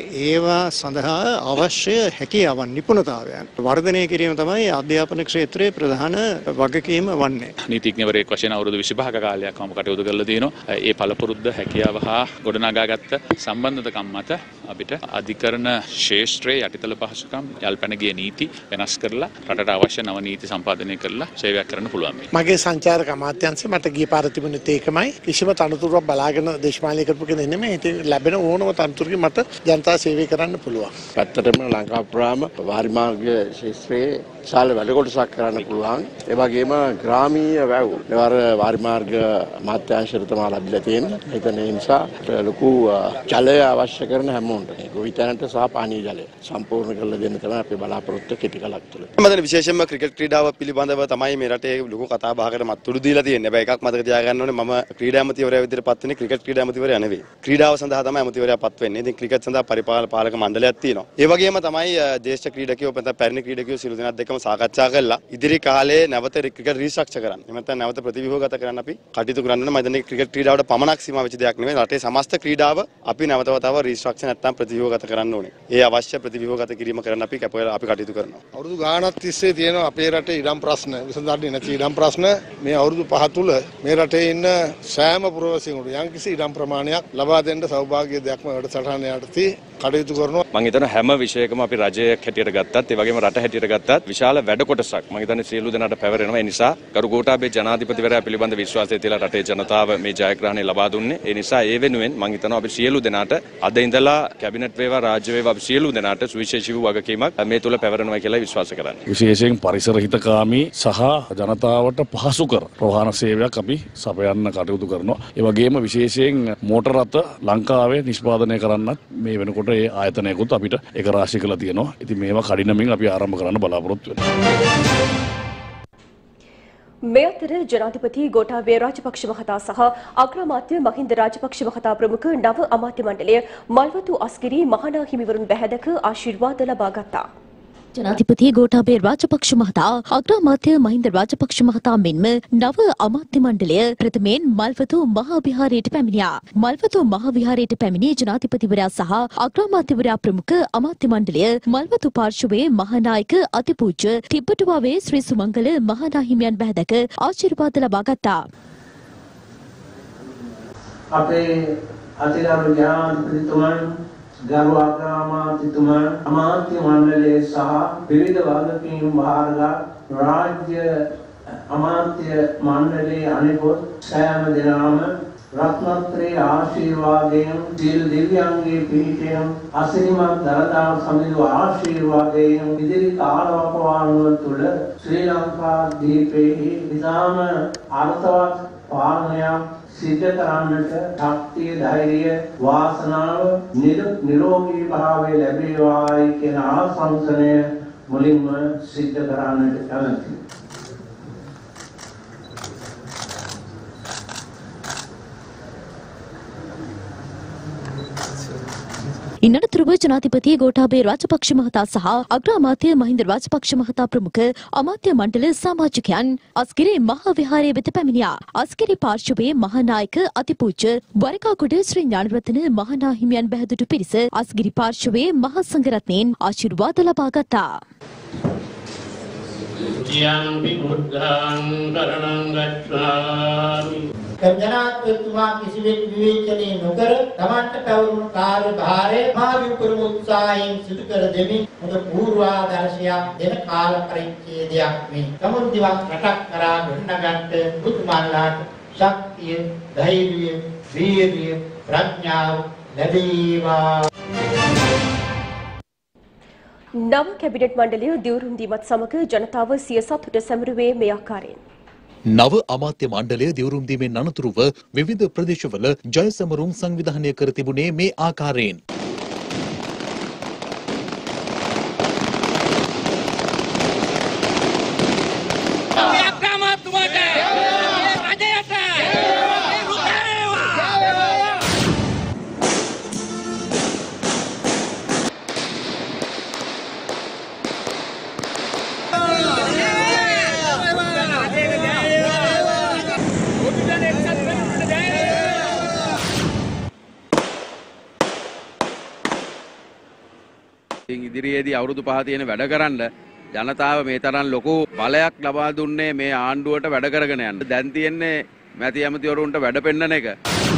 ඒවා සඳහා අවශ්‍ය හැකියාවන් නිපුණතාවයන් වර්ධනය කිරීම තමයි අධ්‍යාපන ක්ෂේත්‍රයේ ප්‍රධාන වගකීම වන්නේ. නීතිඥවරයෙක් වශයෙන් අවුරුදු 25ක කාලයක් මම කටයුතු කරලා තියෙනවා. ඒ පළපුරුද්ද හැකියාව හා ගොඩනගාගත්ත සම්බන්ධතාවකම් මත අපිට අධිකරණ ශාස්ත්‍රයේ යටිතල පහසුකම් යල්පැන ගිය නීති වෙනස් කරලා රටට අවශ්‍ය නව නීති සම්පාදනය කරලා සේවයක් කරන්න පුළුවන්. මගේ සංචාරක අමාත්‍යාංශය මට ගිය පාර තිබුණේ ඒකමයි. කිසිම තනතුරක් බලාගෙන දේශපාලනය කරපු කෙනෙක් නෙමෙයි. ඉතින් ලැබෙන ඕනම තනතුරකින් මට ජනතා සේවය කරන්න පුළුවන්. පැත්තටම ලංකා පුරාම වාරි මාර්ග ශාස්ත්‍රයේ විශාල වැඩ කොටසක් කරන්න පුළුවන්. ඒ වගේම ග්‍රාමීය වැව් මෙවර වාරි මාර්ග අමාත්‍යාංශයට තමයි ලැබිලා තියෙන්නේ. ඒ නිසා ලොකු ජලය අවශ්‍ය කරන හැමෝටම ගොවිතැනට සහ පානීය ජලය සම්පූර්ණ කරලා දෙන්න තමයි අපි බලාපොරොත්තු කෙටි කලක් තුළ. මම විශේෂයෙන්ම ක්‍රිකට් ක්‍රීඩාව පිළිබඳව තමයි මේ රටේ ලොකු කතා බහකට මත්තුළු දීලා තියෙන්නේ. හැබැයි එකක් මතක තියාගන්න ඕනේ මම ක්‍රීඩා ඇමතිවරයා විදිහට පත් වෙන්නේ ක්‍රිකට් ක්‍රීඩා ඇමතිවරයා නෙවෙයි. ක්‍රීඩාව සඳහා තමයි ඇමතිවරයා පත් වෙන්නේ. ඉතින් ක්‍රිකට් සඳහා පාලක මණ්ඩලයක් තියෙනවා. ඒ වගේම තමයි දේශීය ක්‍රීඩකයෝ නැත්නම් පැරණි ක්‍රීඩකයෝ සියලු දෙනාත් එක්කම සාකච්ඡා කරලා ඉදිරි කාලේ නැවත ක්‍රිකට් රීස්ට්‍රක්චර් කරන්න. එහෙම නැත්නම් නැවත ප්‍රතිව්‍යුහගත කරන්න අපි කටයුතු කරන්න ඕනේ. මම හිතන්නේ ක්‍රිකට් ක්‍රීඩාවට පමණක් සීමා වෙච්ච දෙයක් නෙවෙයි. රටේ සමස්ත ක්‍රීඩාව අපි නැවත වතාව රීස්ට්‍රක්චර් නැත්නම් ප්‍රතිව්‍යුහගත කරන්න ඕනේ. ඒ අවශ්‍ය ප්‍රතිව්‍යුහගත කිරීම කරන්න අපි කටයුතු කරනවා. අවුරුදු ගාණක් තිස්සේ තියෙනවා අපේ රටේ ඉඩම් ප්‍රශ්න විසඳන්නේ නැති ඉඩම් ප්‍රශ්න. මේ අවුරුදු 5 තුල මේ රටේ ඉන්න සෑම පුරවැසියෙකුට යම්කිසි ඉඩම් ප්‍රමාණයක් ලබා දෙන්න සෞභාග්‍ය දෙයක්ම වැඩසටහන යටතේ කටයුතු කරනවා. මම හිතනවා හැම විෂයකම අපි රජයක් හැටියට ගත්තත් ඒ වගේම රට හැටියට ගත්තත් විශාල වැඩ කොටසක් මම හිතන්නේ සියලු දෙනාට පැවරෙනවා. ඒ නිසා ගරු ගෝඨාභය ජනාධිපතිවරයා පිළිබඳ විශ්වාසය තියලා රටේ ජනතාව මේ ජයග්‍රහණය ලබා දුන්නේ. ඒ නිසා ඒ වෙනුවෙන් මම හිතනවා අපි සියලු දෙනාට අද ඉඳලා කැබිනට් වේවා රාජ්‍ය වේවා අපි සියලු දෙනාට සුවිශේෂී වූ වගකීමක් මේ තුල පැවරෙනවා කියලා විශ්වාස කරන්නේ. විශේෂයෙන් පරිසර හිතකාමී සහ ජනතාවට පහසු කර ප්‍රවාහන සේවයක් අපි සපයන්න කටයුතු කරනවා. ඒ වගේම විශේෂයෙන් මෝටර රථ ලංකාවේ නිෂ්පාදනය කරන්නත් මේ වෙනකොට ඒ ආයතනයකුත් අපිට ඒක රාශී කරලා තියෙනවා. ඉතින් මේවා කඩිනමින් අපි ආරම්භ කරන්න බලාපොරොත්තු වෙනවා. මේ අතර ජනාධිපති ගෝඨාභය රාජපක්ෂ මහතා සහ අග්‍රාමාත්‍ය මහින්ද රාජපක්ෂ මහතා ප්‍රමුඛ නව අමාත්‍ය මණ්ඩලය මල්වතු අස්ගිරි මහනා හිමිවරුන් බැහැදක ආශිර්වාද ලබා ගත්තා. ජනාධිපති ගෝඨාභය රාජපක්ෂ මහතා අග්‍රාමාත්‍ය මහින්ද රාජපක්ෂ මහතා මෙන්ම නව අමාත්‍ය මණ්ඩලය ප්‍රථමයෙන් මල්වතු මහා විහාරයට පැමිණියා. මල්වතු මහා විහාරයට පැමිණි ජනාධිපතිවරයා සහ අග්‍රාමාත්‍යවරයා ප්‍රමුඛ අමාත්‍ය මණ්ඩලය මල්වතු පාර්ශවයේ මහානායක අතිපූජ්‍ය තිබ්බටුවාවේ ශ්‍රී සුමංගල මහනා හිමියන් බැහැදක ආශිර්වාද ලබා ගත්තා. අපේ අතිගරු ජනාධිපතිතුමන් ගරු අග්‍රාමාත්‍යතුමන් අමාත්‍ය මණ්ඩලය සහ විවිධ වගකීම් භාරගත් රාජ්‍ය අමාත්‍ය මණ්ඩලයේ අනෙකුත් සෑම දෙනාම රත්නත්‍රේ ආශිර්වාදයෙන් සියලු දිව්‍යංගයේ පිහිටෙන අසිරිමත් දරදා සමිඳු ආශිර්වාදයෙන් ඉදිරි කාලවකවානුව තුළ ශ්‍රී ලංකා දීපයේ ඉතාම අර්ථවත් පාලනයක් සිද්ධ කරන්නට ශක්තිය ධෛර්යය වාසනාව නිරෝගී භාවය ලැබේවායි කියන ආශංසනය මුලින්ම සිද්ධ කරන්නට කැමැතියි. ඉන්නතුරුව ජනාධිපති ගෝඨාභය රාජපක්ෂ මහතා සහ අග්‍රාමාත්‍ය මහින්ද රාජපක්ෂ මහතා ප්‍රමුඛ අමාත්‍ය මණ්ඩල සමාජිකයන් අස්ගිරි මහා විහාරයේ වෙත පැමිණියා. අස්ගිරි පාර්ශවයේ මහානායක අතිපූජ්‍ය වරකාගොඩ ශ්‍රී ඥානරත්න මහනා හිමියන් බැහැදුටු පිරිස අස්ගිරි පාර්ශවයේ මහා සංඝරත්නයෙන් ආශිර්වාද ලබා ගත්තා. යම්පි බුද්ධං කරණං ගච්ඡාමි. ජනාධිපතිතුමා කිසිවෙක් විවේචනය නොකර තමන්ට පැවරුණු කාර්යභාරය මහා විපුරම උත්සාහයෙන් සිදු කර දෙමින් හොඳ පූර්වාදර්ශයක් දෙන කාල පරිච්ඡේදයක් මේ සමුද්දිවත් රටක් කරා ගොඩනගන්නට බුදුමහාලාට ශක්තිය, ධෛර්යය, වීරිය, ප්‍රඥාව ලැබේවා. නව කැබිනට් මණ්ඩලය දියුරුම් දීමත් සමග ජනතාව සිය සතුට සැමරුවේ මේ ආකාරයෙන්. නව අමාත්‍ය මණ්ඩලය දියුරුම් දීමෙන් අනතුරුව විවිධ ප්‍රදේශවල ජය සමරුම් සංවිධානය කර තිබුණේ මේ ආකාරයෙන්. ඉදිරියේදී අවුරුදු 5 තියෙන වැඩ කරන්න ජනතාව මේ තරම් ලොකු බලයක් ලබා දුන්නේ මේ ආණ්ඩුවට වැඩ කරගෙන යන්න. දැන් තියෙන්නේ මැති ඇමතිවරුන්ට වැඩ පෙන්නන එක.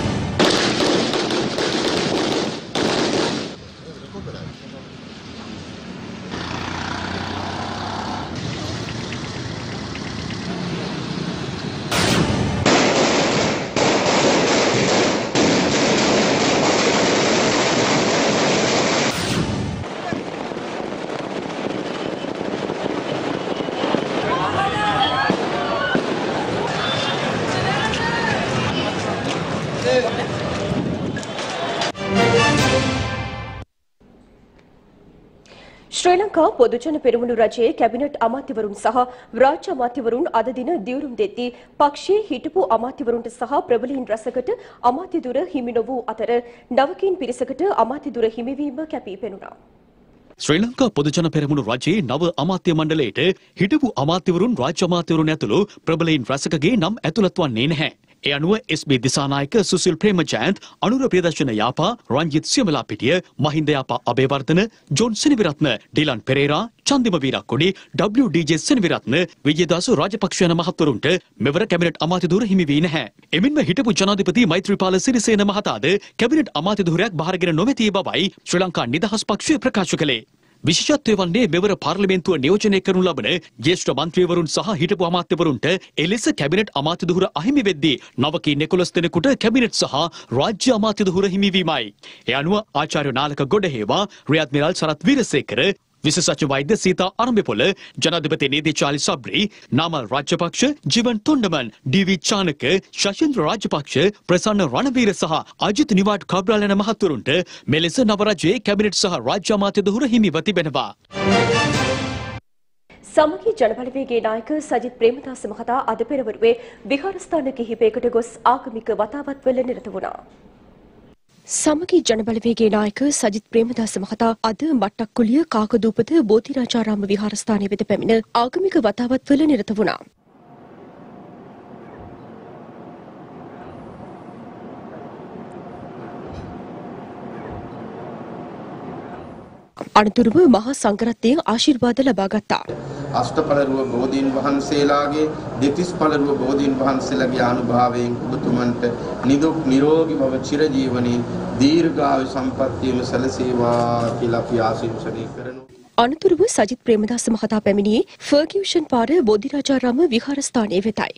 ශ්‍රී ලංකා පොදුජන පෙරමුණු රජයේ කැබිනට් අමාත්‍යවරුන් සහ රාජ්‍ය අමාත්‍යවරුන් අද දින දියුරුම් දෙද්දී පක්ෂයේ හිටපු අමාත්‍යවරුන්ට සහ ප්‍රබලීන් රැසකට අමාත්‍ය දුර හිමි නොවූ අතර නවකීන් පිරිසකට අමාත්‍ය දුර හිමිවීම කැපී පෙනුණා. ශ්‍රී ලංකා පොදුජන පෙරමුණු රජයේ නව අමාත්‍ය මණ්ඩලයට හිටපු අමාත්‍යවරුන් රාජ්‍ය අමාත්‍යවරුන් ඇතුළු ප්‍රබලයින් රැසකගේ නම් ඇතුළත් වන්නේ නැහැ. ඒ අනුව SB Dissanayake Susil Premajayanth Anura Priyadharshana Yapa Ranjith Siyambalapitiya Mahinda Yapa Abeywardena John Seneviratne Dilan Perera Chandima Weerakkody WDJ Seneviratne Wijeyadasa Rajapaksa යන මහත්වරුන්ට මෙවර කැබිනට් අමාත්‍ය හිමි වී නැහැ. එමෙන්ම හිටපු ජනාධිපති මෛත්‍රීපාල සිරිසේන මහතාද කැබිනට් අමාත්‍ය ධුරයක් බාරගෙන නොමැති බවයි ශ්‍රී ලංකා නිදහස් පක්ෂය ප්‍රකාශ කළේ. විශේෂත්වය වන්නේ මෙවර පාර්ලිමේන්තුව නියෝජනය කරනු ලබන ජ්‍යෙෂ්ඨ මන්ත්‍රීවරුන් සහ හිටපු අමාත්‍යවරුන්ට එලෙස කැබිනට් අමාත්‍ය ධුර අහිමි වෙද්දී නවකී 11 දෙනෙකුට කැබිනට් සහ රාජ්‍ය අමාත්‍ය ධුර හිමිවීමයි. ඒ අනුව ආචාර්ය නාලක ගොඩහේවා රියද් මිරාල් සරත් වීරසේකර විශේෂ වෛද්‍ය සීතා අරඹපොළ ජනාධිපති නීති චාලි සබ්රි නාමල් රාජපක්ෂ ජීවන් තොණ්ඩමන් ඩී.වී. චානක ශෂීන්ද්‍ර රාජපක්ෂ ප්‍රසන්න රණවීර සහ අජිත් නිවාඩ් කබ්‍රාල් යන මහත්වරුන්ට මෙලෙස නව රජයේ කැබිනට් සහ රාජ්‍ය අමාත්‍ය ධුර හිමිව තිබෙනවා. සමගි ජනබලවේගයේ නායක සජිත් ප්‍රේමදාස මහතා අද පෙරවරුවේ විහාරස්ථාන කිහිපයකට ගොස් ආගමික වතාවත්වල නිරත වුණා. සමගි ජනබලවේගයේ නායක සජිත් ප්‍රේමදාස මහතා අද මට්ටක්කුලිය කාකදූපත බෝධිරාජාරාම විහාරස්ථානයේ වෙත පැමිණ ආගමික වතාවත්වල නිරත වුණා. අනතුරුව මහා සංඝරත්නයෙන් ආශිර්වාද ලබා ගත්තා. අෂ්ටඵලරුව බෝධීන් වහන්සේලාගේ දෙතිස්ඵලරුව බෝධීන් වහන්සේලාගේ අනුභවයෙන් ඔබතුමන්ට නිදුක් නිරෝගී භව චිරජීවනයේ දීර්ඝායු සම්පන්නියම සැලසේවා කියලා අපි ආශිර්වාද කරනවා. අනතුරුව සජිත් ප්‍රේමදාස මහතා පැමිණියේ ෆර්ගියුෂන් පාර බෝධිරාජාරාම විහාරස්ථානයේ වෙතයි.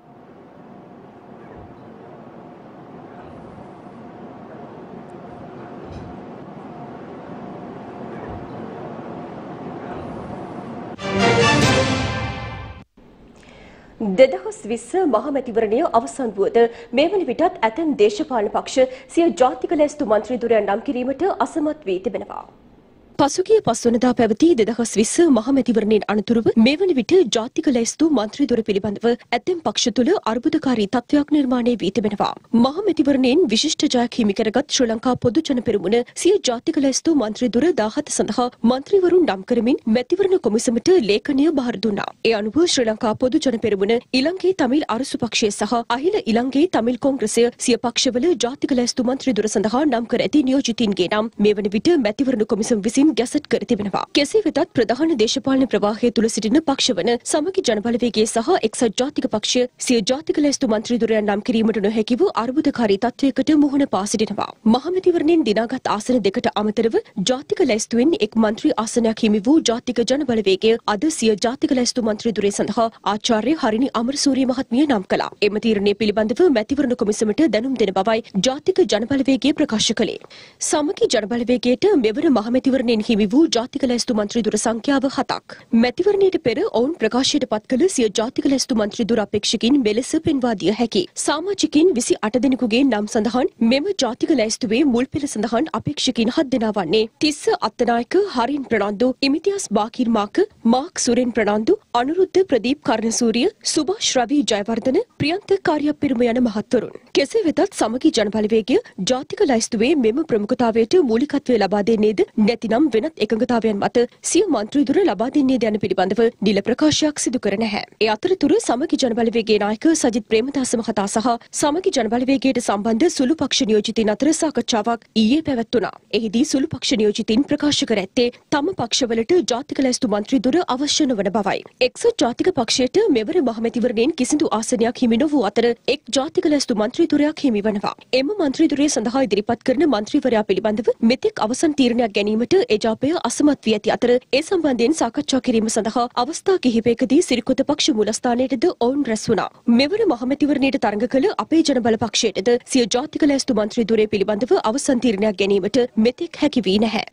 දෙදහස් 20 මහමැතිවරණය අවසන් වුවද මේ වන විටත් ඇතැම් දේශපාලන පක්ෂ සිය ජාතික ලැයිස්තු මන්ත්‍රීදුරයන් නම් කිරීමට අසමත් වී තිබෙනවා. පසුගිය 5 වනදා පැවති 2020 මහමැතිවරණයෙන් අනතුරුව මේ වන විට ජාතික ලැයිස්තු මන්ත්‍රීදුර පිළිබඳව ඇතැම් පක්ෂ තුළ අර්බුදකාරී තත්ත්වයක් නිර්මාණය වී තිබෙනවා. මහමැතිවරණයෙන් විශිෂ්ට ජයක් හිමි කරගත් ශ්‍රී ලංකා පොදු ජන පෙරමුණ සිය ජාතික ලැයිස්තු මන්ත්‍රීදුර 17 සඳහා මන්ත්‍රීවරුන් නම් කරමින් මැතිවරණ කොමිසමට ලේඛනය බාර දුන්නා. ඒ අනුව ශ්‍රී ලංකා පොදු ජන පෙරමුණ ඉලංගේ තමිල් අරසු පක්ෂය සහ අහිල ඉලංගේ තමිල් කොංග්‍රසය සිය පක්ෂවල ජාතික ලැයිස්තු මන්ත්‍රීදුර සඳහා නම් කර ඇති නියෝජිතින්ගේ නම් මේ වන විට මැතිවරණ කොමිසම විසින් ගැසට් කර තිබෙනවා. කෙසේ වෙතත් ප්‍රධාන දේශපාලන ප්‍රවාහය තුල සිටින පක්ෂවන සමගි ජනබලවේගයේ සහ එක්සත් ජාතික පක්ෂය සිය ජාතික ලැයිස්තු මන්ත්‍රීදුරයන් නම් කිරීමට නොහැකිව අර්බුදකාරී තත්ත්වයකට මුහුණ පා සිටිනවා. මහමැතිවරණයෙන් දිනාගත් ආසන දෙකට අමතරව ජාතික ලැයිස්තුවෙන් එක් මන්ත්‍රී ආසනයක් හිමි වූ ජාතික ජනබලවේගය අද සිය ජාතික ලැයිස්තු මන්ත්‍රීදුරය සඳහා ආචාර්ය හරිනි අමරසූරිය මහත්මිය නම් කළා. එම තීරණය පිළිබඳව මැතිවරණ කොමිසමට දැනුම් දෙන බවයි ජාතික ජනබලවේගය ප්‍රකාශ කළේ. සමගි ජනබලවේගයට මෙවර මහමැතිවරණයෙන් හිමි වූ ජාතික ලැයිස්තු මන්ත්‍රීදුර සංඛ්‍යාව 7ක්. මැතිවරණයට පෙර ඔවුන් ප්‍රකාශයට පත් කළ සිය ජාතික ලැයිස්තු මන්ත්‍රීදුර අපේක්ෂකින් මෙලෙස පෙන්වා දිය හැකි. සමාජිකින් 28 දෙනෙකුගේ නම් සඳහන් මෙම ජාතික ලැයිස්තුවේ මුල් පෙළ සඳහන් අපේක්ෂකින් 7 දෙනා වන්නේ තිස්ස අත්තනායක, හරින් ප්‍රනාන්දු, ඉමිතියාස් බාකිර් මාක, මාක් සුරෙන් ප්‍රනාන්දු, අනුරුද්ධ ප්‍රදීප් කර්ණසූරිය, සුභාෂ් රවි ජයවර්ධන, ප්‍රියන්ත කාර්යපිරම යන මහත්වරුන්. කෙසේ වෙතත් සමගි ජනබලවේගය ජාතික ලැයිස්තුවේ මෙම ප්‍රමුඛතාවයට මූලිකත්වය ලබා දෙන්නේද නැතිනම් වෙනත් එකඟතාවයන් මත සිය මන්ත්‍රීදුර ලබා දෙන්නේද යන පිළිබඳව නිල ප්‍රකාශයක් සිදු කර නැහැ. ඒ අතරතුර සමගි ජනබලවේගයේ නායක සජිත් ප්‍රේමදාස මහතා සහ සමගි ජනබලවේගයට සම්බන්ධ සුළු පක්ෂ නියෝජිතින් අතර සාකච්ඡාවක් ඊයේ පැවැත්වුණා. එහිදී සුළු පක්ෂ නියෝජිතින් ප්‍රකාශ කර ඇත්තේ තම පක්ෂවලට ජාතික ලැයිස්තු මන්ත්‍රීදුර අවශ්‍ය නොවන බවයි. එක්සත් ජාතික පක්ෂයට මෙවර මහමැතිවරණයෙන් කිසිදු ආසනයක් හිමි නොවූ අතර එක් ජාතික ලැයිස්තු මන්ත්‍රීදුරයක් හිමි වනවා. එම මන්ත්‍රීදුරය සඳහා ඉදිරිපත් කරන මන්ත්‍රීවරයා පිළිබඳව මෙතෙක් අවසන් තීරණයක් ගැනීමට එජාපය අසමත් වී ඇති අතර ඒ සම්බන්ධයෙන් සාකච්ඡා කිරීම සඳහා අවස්ථා කිහිපයකදී සිරිකොත පක්ෂ මූලස්ථානයටද ඔවුන් රැස් වුණා. මෙවර මහමැතිවරණයට තරඟ කළ අපේ ජනබල පක්ෂයටද සිය ජාතික ලැයිස්තු මන්ත්‍රීදුරය පිළිබඳව අවසන් තීරණයක් ගැනීමට මෙතෙක් හැකි වී නැහැ.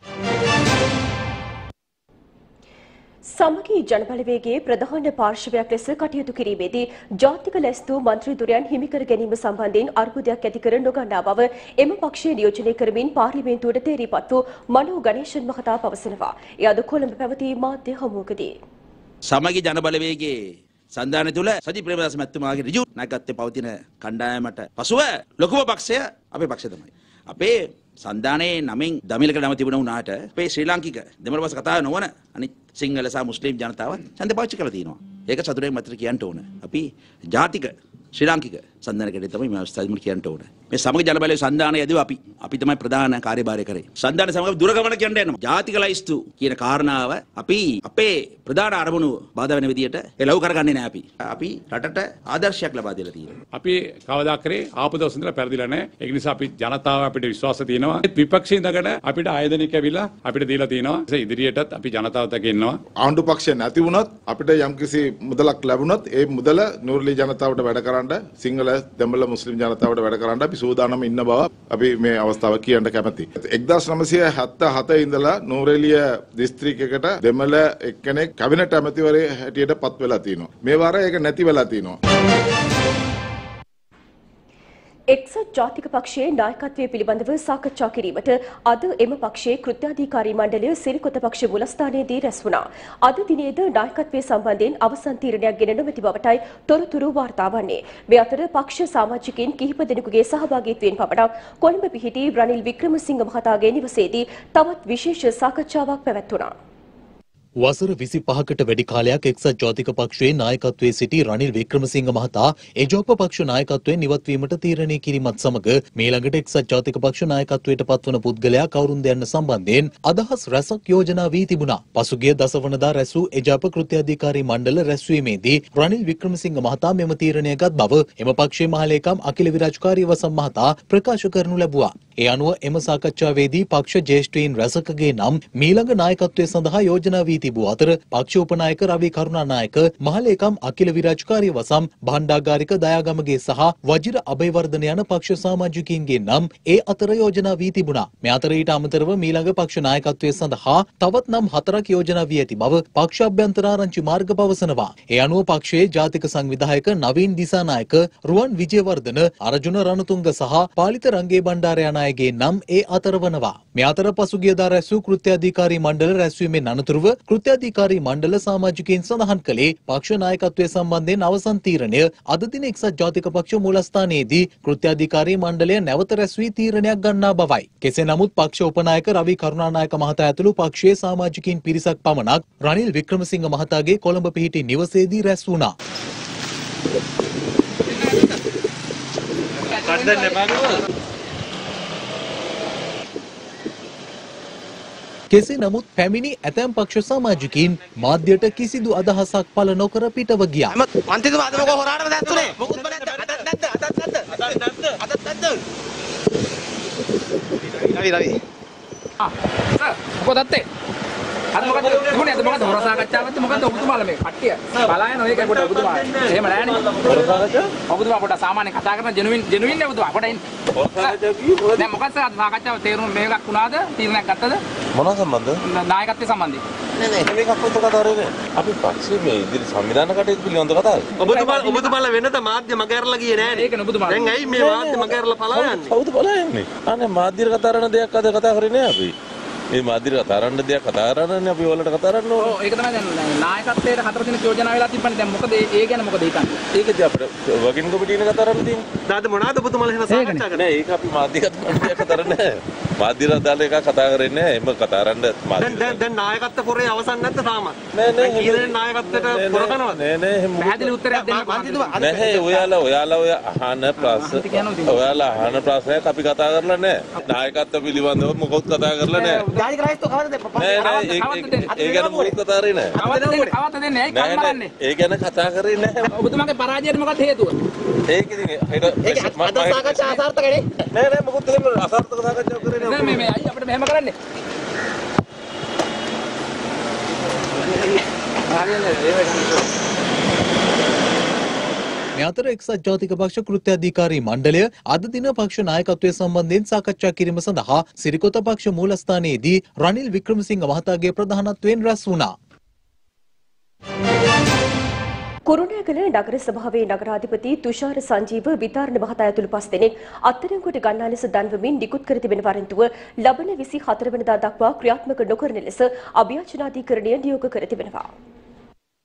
සමගි ජනබලවේගයේ ප්‍රධාන පාර්ශවයක් ලෙස කටයුතු කිරීමේදී ජාතික ලැයිස්තු මන්ත්‍රීදුරයන් හිමි කර ගැනීම සම්බන්ධයෙන් අර්බුදයක් ඇති කර නොගන්නා බව එම පක්ෂය නියෝජනය කරමින් පාර්ලිමේන්තුවට තේරීපත් වූ මනෝ ගණේෂන් මහතා පවසනවා. එය අද කොළඹ පැවති මාධ්‍ය හමුවකදී සමගි ජනබලවේගයේ සන්ධානය තුළ සජිත් ප්‍රේමදාස මැතිතුමාගේ ඍජු නායකත්වයේ පවතින කණ්ඩායමට පසුව ලොකුම පක්ෂය අපේ පක්ෂය තමයි. අපේ සන්ධානයේ නමින් දමිලක නම තිබුණ වුණාට අපේ ශ්‍රී ලාංකික දෙමළ භාෂා කතාව නොවන අනිත් සිංහල සහ මුස්ලිම් ජනතාව ඡන්ද පාවිච්චි කරලා තිනවා. ඒක සතුටෙන් මතට කියන්න ඕන. අපි ජාතික ශ්‍රී ලාංකික සන්ධානකට තමයි මේ අවස්ථාවේදී මම කියන්න ඕනේ. මේ සමග ජන බලවේග සන්ධානය යදුව අපි තමයි ප්‍රධාන කාර්යභාරය කරේ. සන්ධාන සමග දුර ගමන කියන්න යනවා. ජාතික ලයිස්තු කියන කාරණාව අපි අපේ ප්‍රධාන අරමුණු බාධා වෙන විදියට එළව කරගන්නේ නැහැ අපි රටට ආදර්ශයක් ලබා දෙලා තියෙනවා. අපි කවදා කරේ ආපු දවස් ඉඳලා පෙරදිලා නැහැ. ඒක නිසා අපි ජනතාව අපිට විශ්වාස තියෙනවා. විපක්ෂයේ ඉඳගෙන අපිට ආයතනික ඇවිල්ලා අපිට දීලා තියෙනවා. ඒ ඉදිරියටත් අපි ජනතාවත් එක්ක ඉන්නවා. ආණ්ඩු පක්ෂය නැති වුණත් අපිට යම්කිසි මුදලක් ලැබුණොත් ඒ මුදල නූර්ලී ජනතාවට වැඩ කරන්න සිංහල දෙමළ මුස්ලිම් ජනතාවට වැඩ කරන්න අපි සූදානම් ඉන්න බව අපි මේ අවස්ථාව කියන්න කැමැතියි. 1977 ඉඳලා නූරේලිය දිස්ත්‍රික්කයකට දෙමළ එක්කෙනෙක් කැබිනට් ඇමතිවරයෙක් හැටියට පත් වෙලා තියෙනවා. මේ වාර ඒක නැති වෙලා තියෙනවා. එක්සත් ජාතික පක්ෂයේ නායකත්වය පිළිබඳව සාකච්ඡා කිරීමට අද එම පක්ෂයේ කෘත්‍යාධිකාරී මණ්ඩලය සිරිකොත පක්ෂ මුලස්ථානයේදී රැස් වුණා. අද දිනේද නායකත්වයේ සම්බන්ධයෙන් අවසන් තීරණයක් ගෙන නොමැති බවටයි තොරතුරු වාර්තා වන්නේ. මේ අතර පක්ෂ සමාජිකයින් කිහිප දෙනෙකුගේ සහභාගීත්වයෙන් පමණක් කොළඹ පිහිටි රනිල් වික්‍රමසිංහ මහතාගේ නිවසේදී තවත් විශේෂ සාකච්ඡාවක් පැවැත්වුණා. වසර 25කට වැඩි කාලයක් එක්සත් ජාතික පක්ෂයේ නායකත්වයේ සිටි රනිල් වික්‍රමසිංහ මහතා එජෝප පක්ෂ නායකත්වයෙන් නිවත්වීමට තීරණය කිරීමත් සමග මේ ළඟට එක්සත් ජාතික පක්ෂ නායකත්වයට පත්වන පුද්ගලයා කවුරුන්ද යන්න සම්බන්ධයෙන් අදහස් රැසක් යෝජනා වී තිබුණා. පසුගිය දසවනදා රැස් වූ එජෝප කෘත්‍යාධිකාරී මණ්ඩල රැස්වීමේදී රනිල් වික්‍රමසිංහ මහතා මෙම තීරණය ගත් බව එම පක්ෂයේ මහලේකම් අකිල විරාජකාරී වසම් මහතා ප්‍රකාශ කරනු ලැබුවා. ඒ අනුව එම සාකච්ඡාවේදී පක්ෂ ජ්‍යෙෂ්ඨයින් රැසකගේ නම් මීළඟ නායකත්වය සඳහා යෝජනා වී තිබූ අතර පක්ෂ උපනායක රවි කරුණානායක මහලේකම් අකිල විරාජකාරී වසම් භණ්ඩාගාරික දයාගමගේ සහ වජිර අබේවර්ධන යන පක්ෂ සමාජිකයින්ගේ නම් ඒ අතර යෝජනා වී තිබුණා. මේ අතර ඊට අමතරව මීළඟ පක්ෂ නායකත්වය සඳහා තවත් නම් 4ක් යෝජනා වී ඇති බව පක්ෂ අභ්‍යන්තර ආරංචි මාර්ග පවසනවා. ඒ අනුව පක්ෂයේ ජාතික සංවිධායක නවීන් දිසානායක, රුවන් විජේවර්ධන, අර්ජුන රණතුංග සහ පාලිත රංගේ බණ්ඩාර යන අයගේ නම් ඒ අතර වනවා. මේ අතර පසුගියදා රැස් වූ කෘත්‍යාධිකාරී මණ්ඩල රැස්වීමෙන් අනතුරුව කෘත්‍යාධිකාරී මණ්ඩල සමාජිකයින් සඳහන් කළේ පක්ෂ නායකත්වයේ සම්බන්ධයෙන් අවසන් තීරණය අද දින එක්සත් ජාතික පක්ෂ මූලස්ථානයේදී කෘත්‍යාධිකාරී මණ්ඩලය නැවත රැස් වී තීරණයක් ගන්නා බවයි. කෙසේ නමුත් පක්ෂ උපනායක රවි කරුණානායක මහතා ඇතුළු පක්ෂයේ සමාජිකයින් පිරිසක් පමණක් රනිල් වික්‍රමසිංහ මහතාගේ කොළඹ පිහිටි නිවසේදී රැස් වුණා. කෙසේ නමුත් පැමිණි ඇතැම් පක්ෂ සමාජිකයින් මාධ්‍යයට කිසිදු අදහසක් පළ නොකර පිටව ගියා. මන්ත්‍රීතුමා අද මොකෝ හොරාටද දැත්තුනේ? මොකුත්ම නැද්ද? අදත් නැද්ද? අදත් නැද්ද? රවි. මොකෝ දත්තේ? අද මොකද දුන්නේ? අද මොකද හොර සාකච්ඡාවක්ද? මොකද ඔබතුමාලා මේ කට්ටිය බලාගෙන ඔය එකේ කොට ඔබතුමා. එහෙම නෑනේ. හොර සාකච්ඡා? ඔබතුමා කොට සාමාන්‍ය කතා කරන ජෙනුවින් නේ ඔබතුමා. කොට ඉන්න. හොර සාකච්ඡා කිව්වොත් දැන් මොකක්ද සාකච්ඡාව තේරුම් මේකක් වුණාද? තීරණයක් ගත්තද? මොනවා සම්බන්ධ? නායකත්වයේ සම්බන්ධයෙන්. නෑ මේකක් පොත කතා කරන්නේ. අපි පක්ෂයේ මේ ඉදිරි සංවිධාන කටයුතු පිළිබඳව කතා කරා. ඔබතුමාලා වෙනද මාධ්‍ය මගහැරලා ගියේ නෑනේ. ඒකනේ ඔබතුමාලා. දැන් ඇයි මේ මාධ්‍ය මගහැරලා පලා යන්නේ? කවුද පලා යන්නේ? අනේ මාධ්‍යර කතා කරන දෙයක් අද කතා කරේ නෑ අපි. මේ මාධ්‍යර කතා කරන දෙයක් කතා කරන්නේ අපි වලට කතා කරන්න ඕනේ. ඔව් ඒක තමයි දැන් නායකත්වයට 4 දිනක යෝජනා වෙලා තිබ්බනේ. දැන් මොකද ඒ ගැන මොකද හිතන්නේ? ඒකදී අපිට වගින් කොමිටියනේ කතා කරන්න තියෙන්නේ. දාද මොනවාද ඔබතුමාලා එහෙම සාකච්ඡා කරන්නේ? නෑ ඒක අපි මාධ්‍යගත දෙයක් කතා කරන්නේ නෑ. මාධ්‍යර දාලා එකක් කතා කරන්නේ නෑ. එම කතා කරන්න මාධ්‍ය. දැන් නායකත්ව පොරේ අවසන් නැද්ද තාමත්? නෑ නෑ. කීදෙනෙක් නායකත්වයට පොර කරනවද? නෑ නෑ එහෙම පැහැදිලි උත්තරයක් දෙන්න නැහැ. ඔයාලා ඔය අහන ප්‍රශ්න ඔයාලා අහන ප්‍රශ්නයක් අපි කතා කරලා නෑ. නායකත්ව පිළිබඳව මොකොත් කතා කරලා නෑ. ජාතික රාජ්‍යත්ව කවදද? නෑ ඒ ගැන මොකක් කතා කරේ නෑ. අවත දෙන්නේ ඇයි කල් බලන්නේ? ඒ ගැන කතා කරේ නෑ. ඔබතුමාගේ පරාජයට මොකක්ද හේතුව? ඒක ඉතින් ඒක අද සාකච්ඡා අසාර්ථකනේ. නෑ නෑ මොකද එහෙම අසාර්ථක සාකච්ඡා කරේ නෑ. නෑ මේ අයි අපිට මෙහෙම කරන්නේ. මේ අතර එක්සත් ජාතික පක්ෂ කෘත්‍යාධිකාරී මණ්ඩලය අද දින පක්ෂ නායකත්වයේ සම්බන්ධයෙන් සාකච්ඡා කිරීම සඳහා සිරිකොත පක්ෂ මූලස්ථානයේදී රනිල් වික්‍රමසිංහ මහතාගේ ප්‍රධානත්වයෙන් රැස් වුණා. කුරුණෑගල නගර සභාවේ නගරාධිපති තුෂාර සංජීව විතාරණ මහතා ඇතුළු 5 දෙනෙක් අත්අඩංගුවට ගන්නා ලෙස දන්වමින් නිකුත් කර තිබෙන වරෙන්තුව ලබන 24 වෙනිදා දක්වා ක්‍රියාත්මක නොකරන ලෙස අභියාචනාධිකරණය නියෝග කර තිබෙනවා.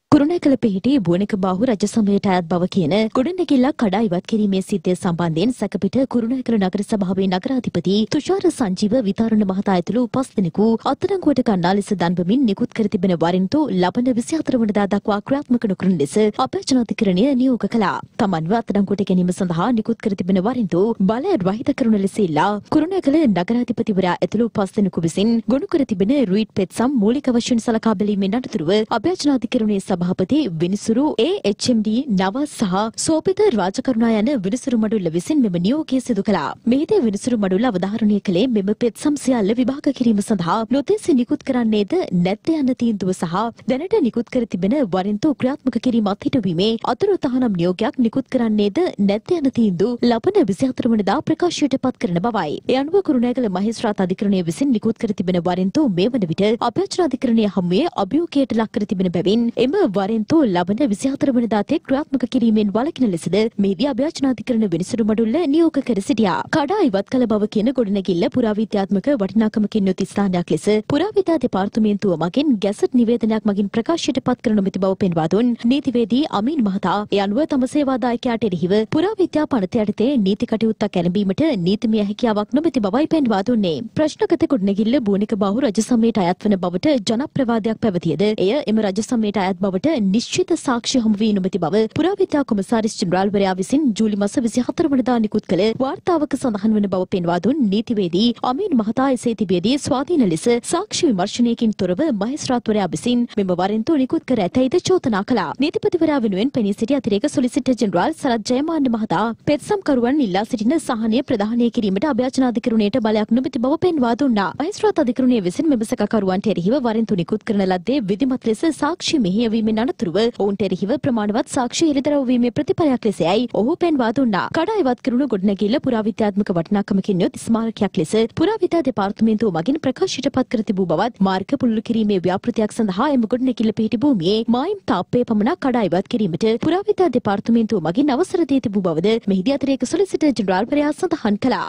කුරුණෑගල පිහිටි බුවනික බාහු රජ සමයට අයත් බව කියන ගොඩනැගිල්ලක් කඩා ඉවත් කිරීමේ සිද්ධිය සම්බන්ධයෙන් සැකපිට කුරුණෑගල නගර සභාවේ නගරාධිපති තුෂාර සංජීව විතාරණ මහතා ඇතුළු 5 දෙනෙකු අත්අඩංගුවට ගන්නා ලෙස දන්වමින් නිකුත් කර තිබෙන වරින්තු ලබන 24 වනදා දක්වා ක්‍රියාත්මක නොකරන ලෙස අපේක්ෂාධිකරණය නියෝග කළා. තමන්ව අත්අඩංගුවට ගැනීම සඳහා නිකුත් කර තිබෙන වරින්තු බලය රහිත කරන ලෙස ඉල්ලා කුරුණෑගල නගරාධිපතිවරයා ඇතුළු 5 දෙනෙකු විසින් ගොනු කර තිබෙන රුයිට් පෙත්සම් මූලික වශයෙන් සලකා බැලීමෙන් අනතුරුව අපේක්ෂාධිකරණයේ සභාපති විනිසුරු AHMD නවාස් සහ සෝපිත රාජකරුණා යන විනිසුරු මඩුල්ල විසින් මෙම නියෝගය සිදු කළා. මෙහිදී විනිසුරු මඩුල්ල අවධාරණය කළේ මෙම පෙත්සම් සියල්ල විභාග කිරීම සඳහා නොතෙසි නිකුත් කරන්නේද නැත්ද යන තීන්දුව සහ දැනට නිකුත් කර තිබෙන වරින්තු ක්‍රියාත්මක කිරීම අත්හිටුවීමේ අතුරු තහනම් නියෝගයක් නිකුත් කරන්නේද නැත්ද යන තීන්දුව ලබන 24 වනදා ප්‍රකාශයට පත් කරන බවයි. ඒ අනුව කුරුණෑගල මහේස්ත්‍රාත් අධිකරණය විසින් නිකුත් කර තිබෙන වරින්තු මේ වන විට අපේක්ෂාධිකරණය හමුවේ අභියෝගයට ලක් කර තිබෙන බැවින් එම වරින්තු ලබන 24 වනදා තෙක් ක්‍රියාත්මක කිරීමෙන් වළකින ලෙසද මෙහිදී අභ්‍යාචනාධිකරණ විනිසුරු මඩුල්ල නියෝග කර සිටියා. කඩා ඉවත් කළ බව කියන ගොඩනැගිල්ල පුරාවිද්‍යාත්මක වටිනාකමකින් යුත් ස්ථානයක් ලෙස පුරාවිද්‍යා දෙපාර්තමේන්තුව මගින් ගැසට් නිවේදනයක් මගින් ප්‍රකාශයට පත් කර නොමැති බව පෙන්වා දුන් නීතිවේදී අමීන් මහතා ඒ අනුව තම සේවාදායකයාට එරෙහිව පුරාවිද්‍යා පනත යටතේ නීති කටයුත්තක් ඇරඹීමට නීතිමය හැකියාවක් නොමැති බවයි පෙන්වා දුන්නේ. ප්‍රශ්නගත ගොඩනැගිල්ල බුවනික බාහු රජ සමයට අයත් වන බවට ජනප්‍රවාදයක් පැවතියද එය එම රජ සමයට අයත් බවට නිශ්චිත සාක්ෂි හමු වී නොමැති බව පුරාවිද්‍යා කොමසාරිස් ජෙනරාල්වරයා විසින් ජූලි මාස 24 වනදා නිකුත් කළ වාර්තාවක සඳහන් වන බව පෙන්වා දුන් නීතිවේදී අමීන් මහතා එසේ තිබියදී ස්වාධීන ලෙස සාක්ෂි විමර්ශනයකින් තොරව මහේස්ත්‍රාත්වරයා විසින් මෙම වරින්තු නිකුත් කර ඇතැයිද චෝදනා කළා. නීතිපතිවරයා වෙනුවෙන් පෙනී සිටි අතිරේක සොලිසිටර් ජෙනරාල් සරත් ජයමාන්න මහතා පෙත්සම්කරුවන් ඉල්ලා සිටින සහනය ප්‍රදානය කිරීමට අභ්‍යාචනාධිකරණයට බලයක් නොමැති බව පෙන්වා දුන්නා. මහේස්ත්‍රාත් අධිකරණය විසින් මෙම සැකකරුවන්ට එරෙහිව වරින්තු නිකුත් කරන ලද්දේ විධිමත් ලෙස සාක්ෂි මෙහෙයවීමෙන් අනතුරුව ඔවුන්ට එරෙහිව ප්‍රමාණවත් සාක්ෂි හෙළිදරව් වීමේ ප්‍රතිඵලයක් ලෙසයි ඔහු පෙන්වා දුන්නා. කඩා ඉවත් කෙරුණු ගොඩනැගිල්ල පුරාවිද්‍යාත්මක වටිනාකමකින් යුත් ස්මාරකයක් ලෙස පුරාවිද්‍යා දෙපාර්තමේන්තුව මගින් ප්‍රකාශයට පත් කර තිබූ බවත් මාර්ග පුළුල් කිරීමේ ව්‍යාපෘතියක් සඳහා එම ගොඩනැගිල්ල පිහිටි භූමියේ මායිම් තාප්පය පමණක් කඩා ඉවත් කිරීමට පුරාවිද්‍යා දෙපාර්තමේන්තුව මගින් අවසර දී තිබූ බවද මෙහිදී අතිරේක සොලිසිටර් ජෙනරාල්වරයා සඳහන් කළා.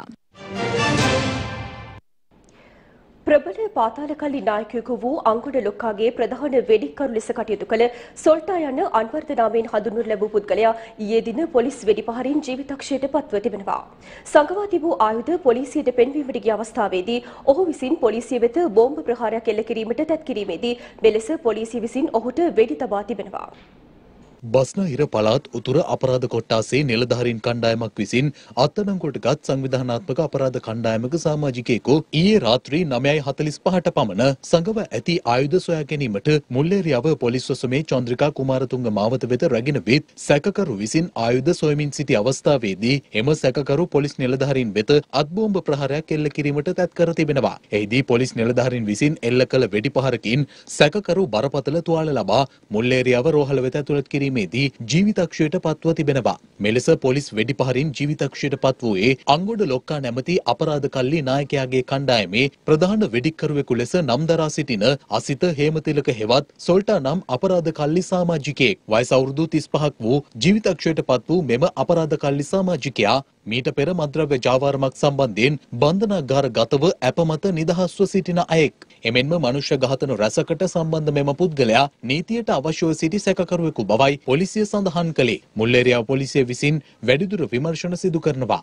ප්‍රබල පාතාලකල්ලි නායකයෙකු වූ අංගොඩ ලොක්කාගේ ප්‍රධාන වෙඩික්කරු ලෙස කටයුතු කළ සොල්ටා යන අන්වර්ධ නාමයෙන් හඳුන්වනු ලැබූ පුද්ගලයා ඊයේ දින පොලිස් වෙඩිපහරින් ජීවිතක්ෂයට පත්ව තිබෙනවා. සංගවා තිබූ ආයුධ පොලිසියට පෙන්වීමට ගිය අවස්ථාවේදී ඔහු විසින් පොලිසිය වෙත බෝම්බ ප්‍රහාරයක් එල්ල කිරීමට තැත් කිරීමේදී මෙලෙස පොලිසිය විසින් ඔහුට වෙඩි තබා තිබෙනවා. බස්නාහිර පළාත් උතුර අපරාධ කොට්ටාසේ නිලධාරීන් කණ්ඩායමක් විසින් අත්අඩංගුවටගත් සංවිධානාත්මක අපරාධ කණ්ඩායමක සමාජිකයෙකු ඊයේ රාත්‍රී 9:45ට පමණ සංගව ඇති ආයුධ සොයා ගැනීමට මුල්ලේරියාව පොලිස් වසමේ චන්ද්‍රිකා කුමාරතුංග මාවත වෙත රැගෙන විත් සැකකරු විසින් ආයුධ සොයමින් සිටි අවස්ථාවේදී එම සැකකරු පොලිස් නිලධාරීන් වෙත අත්බෝම්බ ප්‍රහාරයක් එල්ල කිරීමට තැත් කර තිබෙනවා. එහිදී පොලිස් නිලධාරීන් විසින් එල්ල කළ වෙඩි පහරකින් සැකකරු බරපතල තුවාල ලබා මුල්ලේරියාව රෝහල වෙත ඇතුළත් කිරීම දී ජීවිතක්ෂයට පත්ව තිබෙනවා. මෙලෙස පොලිස් වෙඩිපහරින් ජීවිතක්ෂයට පත් වූයේ අංගොඩ ලොක්කා නැමැති අපරාධ කල්ලි නායකයාගේ කණ්ඩායමේ ප්‍රධාන වෙඩික්කරුවෙකු ලෙස නම් දරා සිටින අසිත හේමතිලක හෙවත් සොල්ටා නම් අපරාධ කල්ලි සමාජිකයෙක්. වයස අවුරුදු 35ක් වූ ජීවිතක්ෂයට පත් වූ මෙම අපරාධ කල්ලි සමාජිකයා මීට පෙර මද්‍රව්‍ය ජාවාරමක් සම්බන්ධයෙන් බන්ධනාගාරගතව ඇපමත නිදහස්ව සිටින අයෙක්. එමෙන්ම මනුෂ්‍ය ඝාතන රැසකට සම්බන්ධ මෙම පුද්ගලයා නීතියට අවශ්‍යව සිටි සැකකරුවෙකු බවයි පොලිසිය සඳහන් කළේ. මුල්ලේරියාව පොලිසිය විසින් වැඩිදුර විමර්ශන සිදු කරනවා.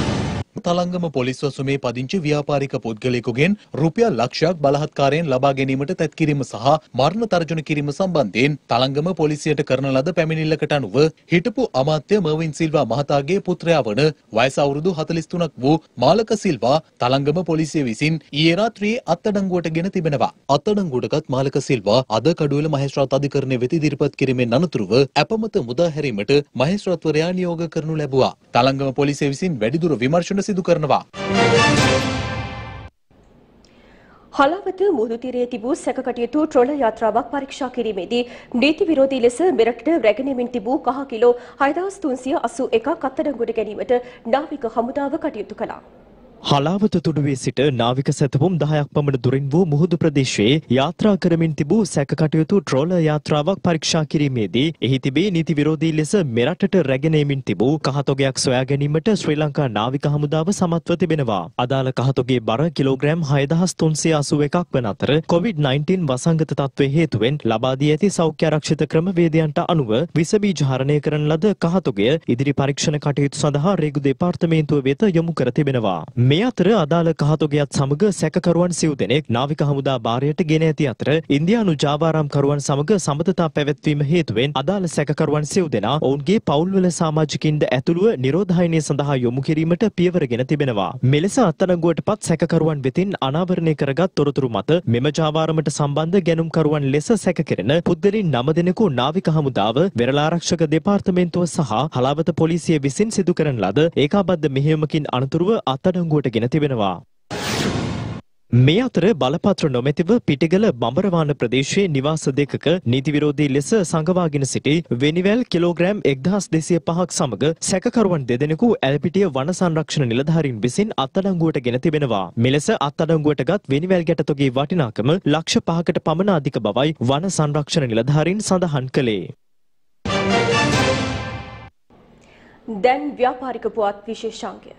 තලංගම පොලිස් වසමේ පදිංචි ව්‍යාපාරික පුද්ගලයෙකුගෙන් රුපියල් ලක්ෂයක් බලහත්කාරයෙන් ලබා ගැනීමට තැත් කිරීම සහ මරණ තර්ජන කිරීම සම්බන්ධයෙන් තලංගම පොලිසියට කරන ලද පැමිණිල්ලකට අනුව හිටපු අමාත්‍ය මර්වින් සිල්වා මහතාගේ පුත්‍රයා වන වයස අවුරුදු 43ක් වූ මාලක සිල්වා තලංගම පොලිසිය විසින් ඊයේ රාත්‍රියේ අත්අඩංගුවට ගෙන තිබෙනවා. අත්අඩංගුවටගත් මාලක සිල්වා අද කඩුවෙල මහේස්ත්‍රාත් අධිකරණය වෙත ඉදිරිපත් කිරීමෙන් අනතුරුව අපමත මුදා හැරීමට මහේස්ත්‍රාත්වරයා නියෝග කරනු ලැබුවා. තලංගම පොලිසිය විසින් වැඩිදුර විමර්ශන සිදු කරනවා. හලාවත මුහුදු තීරයේ තිබූ සැකකටයුතු ට්‍රොල යාත්‍රාවක් පරීක්ෂා කිරීමේදී නීති විරෝධී ලෙස මෙරටට රැගෙනමින් තිබූ කහ කිලෝ 6381ක් අත්අඩංගුවට ගැනීමට නාවික හමුදාව කටයුතු කළා. හලාවත තුඩුවේ සිට නාවික සැතපුම් 10ක් පමණ දුරින් වූ මුහුදු ප්‍රදේශයේ යාත්‍රා කරමින් තිබූ සැකකටයුතු ට්‍රෝලර් යාත්‍රාවක් පරීක්ෂා කිරීමේදී එහි තිබී නීති විරෝධී ලෙස මෙරටට රැගෙන එමින් තිබූ කහතොගයක් සොයා ගැනීමට ශ්‍රී ලංකා නාවික හමුදාව සමත්ව තිබෙනවා. අදාළ කහතොගේ බර කිලෝග්‍රෑම් 6381ක් වන අතර COVID-19 වසංගත තත්ත්වයේ හේතුවෙන් ලබා දී ඇති සෞඛ්‍ය ආරක්ෂිත ක්‍රමවේදයන්ට අනුව විස බීජ හරණය කරන ලද කහතොගය ඉදිරි පරීක්ෂණ කටයුතු සඳහා රේගු දෙපාර්තමේන්තුව වෙත යොමු කර තිබෙනවා. මේ අතර අදාළ කහතොගයත් සමග සැකකරුවන් සිව් දෙනෙක් නාවික හමුදා භාරයට ගෙන ඇති අතර ඉන්දියානු ජාවාරම් කරුවන් සමග සමතතා පැවැත්වීම හේතුවෙන් අදාළ සැකකරුවන් සිව් දෙනා ඔවුන්ගේ පවුල්වල සමාජිකින්ද ඇතුළුව නිරෝධායනය සඳහා යොමු කිරීමට පියවරගෙන තිබෙනවා. මෙලෙස අත්අඩංගුවටපත් සැකකරුවන් වෙතින් අනාවරණය කරගත් තොරතුරු මත මෙම ජාවාරමට සම්බන්ධ ගැනුම්කරුවන් ලෙස සැකකෙරෙන පුද්ගලයන් 9 දෙනෙකු නාවික හමුදාව වෙරළ ආරක්ෂක දෙපාර්තමේන්තුව සහ හලාවත පොලිසිය විසින් සිදු කරන ලද ඒකාබද්ධ මෙහෙයුමකින් අනතුරුව අත්අඩංගුවට ගෙන තිබෙනවා. මේ අතර බලපත්‍ර නොමැතිව පිටිගල බඹරවාන ප්‍රදේශයේ නිවාස දෙකක නීති විරෝධී ලෙස සංගවාගෙන සිටි වෙනිවැල් කිලෝග්‍රෑම් 1205ක් සමග සැකකරුවන් දෙදෙනෙකු ඇල්පිටිය වන සංරක්ෂණ නිලධාරීන් විසින් අත්අඩංගුවට ගෙන තිබෙනවා. මෙලෙස අත්අඩංගුවටගත් වෙනිවැල් ගැටතොගේ වටිනාකම ලක්ෂ 5කට පමණ අධික බවයි වන සංරක්ෂණ නිලධාරීන් සඳහන් කළේ. දැන් ව්‍යාපාරික පුවත් විශේෂාංගය.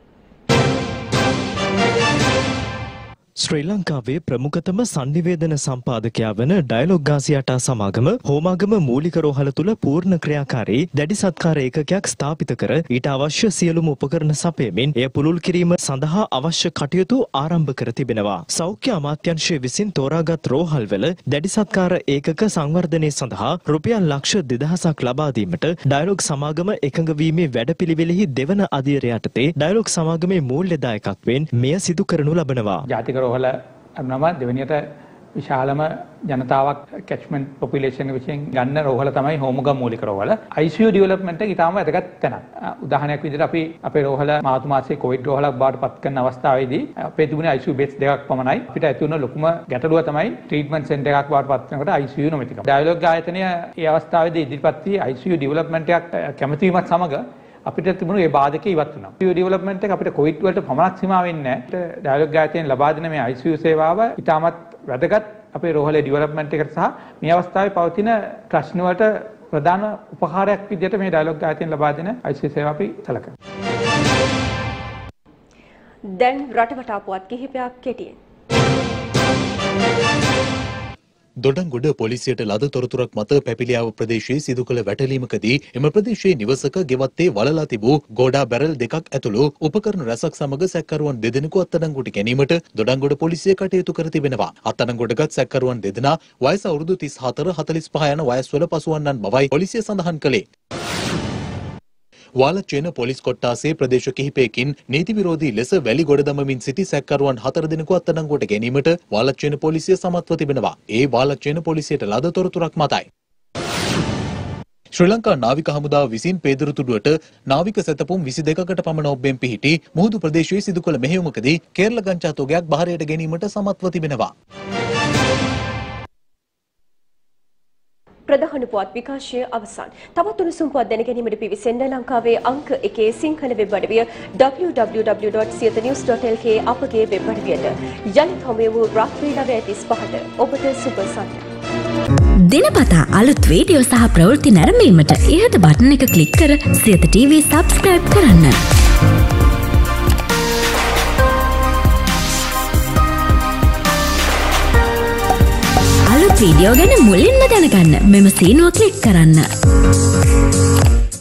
ශ්‍රී ලංකාවේ ප්‍රමුඛතම සංනිවේදන සම්පාදකයා වන ඩයලොග් ගාසියාටා සමාගම හෝමාගම මූලික රෝහල තුල පූර්ණ ක්‍රියාකාරී දැඩි සත්කාර ඒකකයක් ස්ථාපිත කර ඊට අවශ්‍ය සියලුම උපකරණ සපයමින් එය පුළුල් කිරීම සඳහා අවශ්‍ය කටයුතු ආරම්භ කර තිබෙනවා. සෞඛ්‍ය අමාත්‍යාංශය විසින් තෝරාගත් රෝහල්වල දැඩි සත්කාර ඒකක සංවර්ධනය සඳහා රුපියල් ලක්ෂ 2000ක් ලබා දීමට ඩයලොග් සමාගම එකඟ වීමේ වැඩපිළිවෙලෙහි දෙවන අදියර යටතේ ඩයලොග් සමාගමේ මූල්‍ය දායකත්වයෙන් මෙය සිදු කරනු ලබනවා. රෝහල නම දෙවනියට විශාලම ජනතාවක් කැච්මන්ට් පොපියුලේෂන් විසින් ගන්න රෝහල තමයි හෝමුගම් මූලික රෝහල. ICU ඩෙවලොප්මන්ට් එක ඊටම වැදගත් තැනක්. උදාහරණයක් විදිහට අපි අපේ රෝහල මාර්තු මාසයේ කොවිඩ් රෝහලක් බවට පත් කරන අවස්ථාවේදී අපේ තිබුණේ ICU බෙඩ්ස් දෙකක් පමණයි. අපිට ඇති වුණ ලොකුම ගැටලුව තමයි ට්‍රීට්මන්ට් සෙන්ටර් එකක් බවට පත් කරනකොට ICU නොමැතිකම. ඩයලොග් ආයතනය ඒ අවස්ථාවේදී ඉදිරිපත් වී ICU ඩෙවලොප්මන්ට් එකක් කැමති වීමත් සමග අපිට තිබුණු ඒ බාධකේ ඉවත් වුණා. ICU ඩෙවලොප්මන්ට් එක අපිට කොවිඩ් වලට පමණක් සීමා වෙන්නේ නැහැ. ඩයලොග් ආයතනයෙන් ලබා දෙන මේ ICU සේවාව ඉතාමත් වැදගත් අපේ රෝහලේ ඩෙවලොප්මන්ට් එකට සහ මේ අවස්ථාවේ පවතින ප්‍රශ්න වලට ප්‍රධාන උපකාරයක් විදිහට මේ ඩයලොග් ආයතනයෙන් ලබා දෙන ICU සේවාව අපි සැලකනවා. දැන් රටවටා පුවත් කිහිපයක් කෙටියෙන්. දොඩංගොඩ පොලිසියට ලද තොරතුරක් මත පැපිලියාව ප්‍රදේශයේ සිදු කළ වැටලීමකදී එම ප්‍රදේශයේ නිවසක ගෙවත්තේ වලලා තිබූ ගෝඩා බැරල් දෙකක් ඇතුළු උපකරණ රැසක් සමග සැකකරුවන් දෙදෙනෙකු අත්අඩංගුවට ගැනීමට දොඩංගොඩ පොලිසිය කටයුතු කර තිබෙනවා. අත්අඩංගුවටගත් සැකකරුවන් දෙදෙනා වයස අවුරුදු 34-45 යන වයස්වල පසුවන්නන් බවයි පොලිසිය සඳහන් කළේ. වාලච්චේන පොලිස් කොට්ටාසේ ප්‍රදේශ කිහිපයකින් නීති විරෝධී ලෙස වැලි ගොඩ දමමින් සිටි සැකකරුවන් 4 දෙනෙකු අත්අඩංගුවට ගැනීමට වාලච්චේන පොලිසිය සමත්ව තිබෙනවා. ඒ වාලච්චේන පොලිසියට ලද තොරතුරක් මතයි. ශ්‍රී ලංකා නාවික හමුදාව විසින් පේදුරු තුඩුවට නාවික සැතපුම් 22කට පමණ ඔබ්බෙන් පිහිටි මුහුදු ප්‍රදේශයේ සිදු කළ මෙහෙයුමකදී කේරළ ගංජා තොගයක් බහරයට ගැනීමට සමත්ව තිබෙනවා. ප්‍රධාන පුවත් විකාශය අවසන්. තවත් උණුසුම් පුවත් දැනගැනීමට පිවිසෙන්න ලංකාවේ අංක 1 සිංහල වෙබ් අඩවිය www.siethanews.lk අපගේ වෙබ් අඩවියට. යලිත් හමු වූ රාත්‍රී 9:35ට ඔබට සුබ සන්ධ්‍යාවක්. දිනපතා අලුත් වීඩියෝ සහ ප්‍රවෘත්ති නැරඹීමට ඉහත බටන් එක ක්ලික් කර සියත TV සබ්ස්ක්‍රයිබ් කරන්න. අලුත් වීඩියෝ ගැන මුලින්ම දැනගන්න මෙම සීනුව ක්ලික් කරන්න.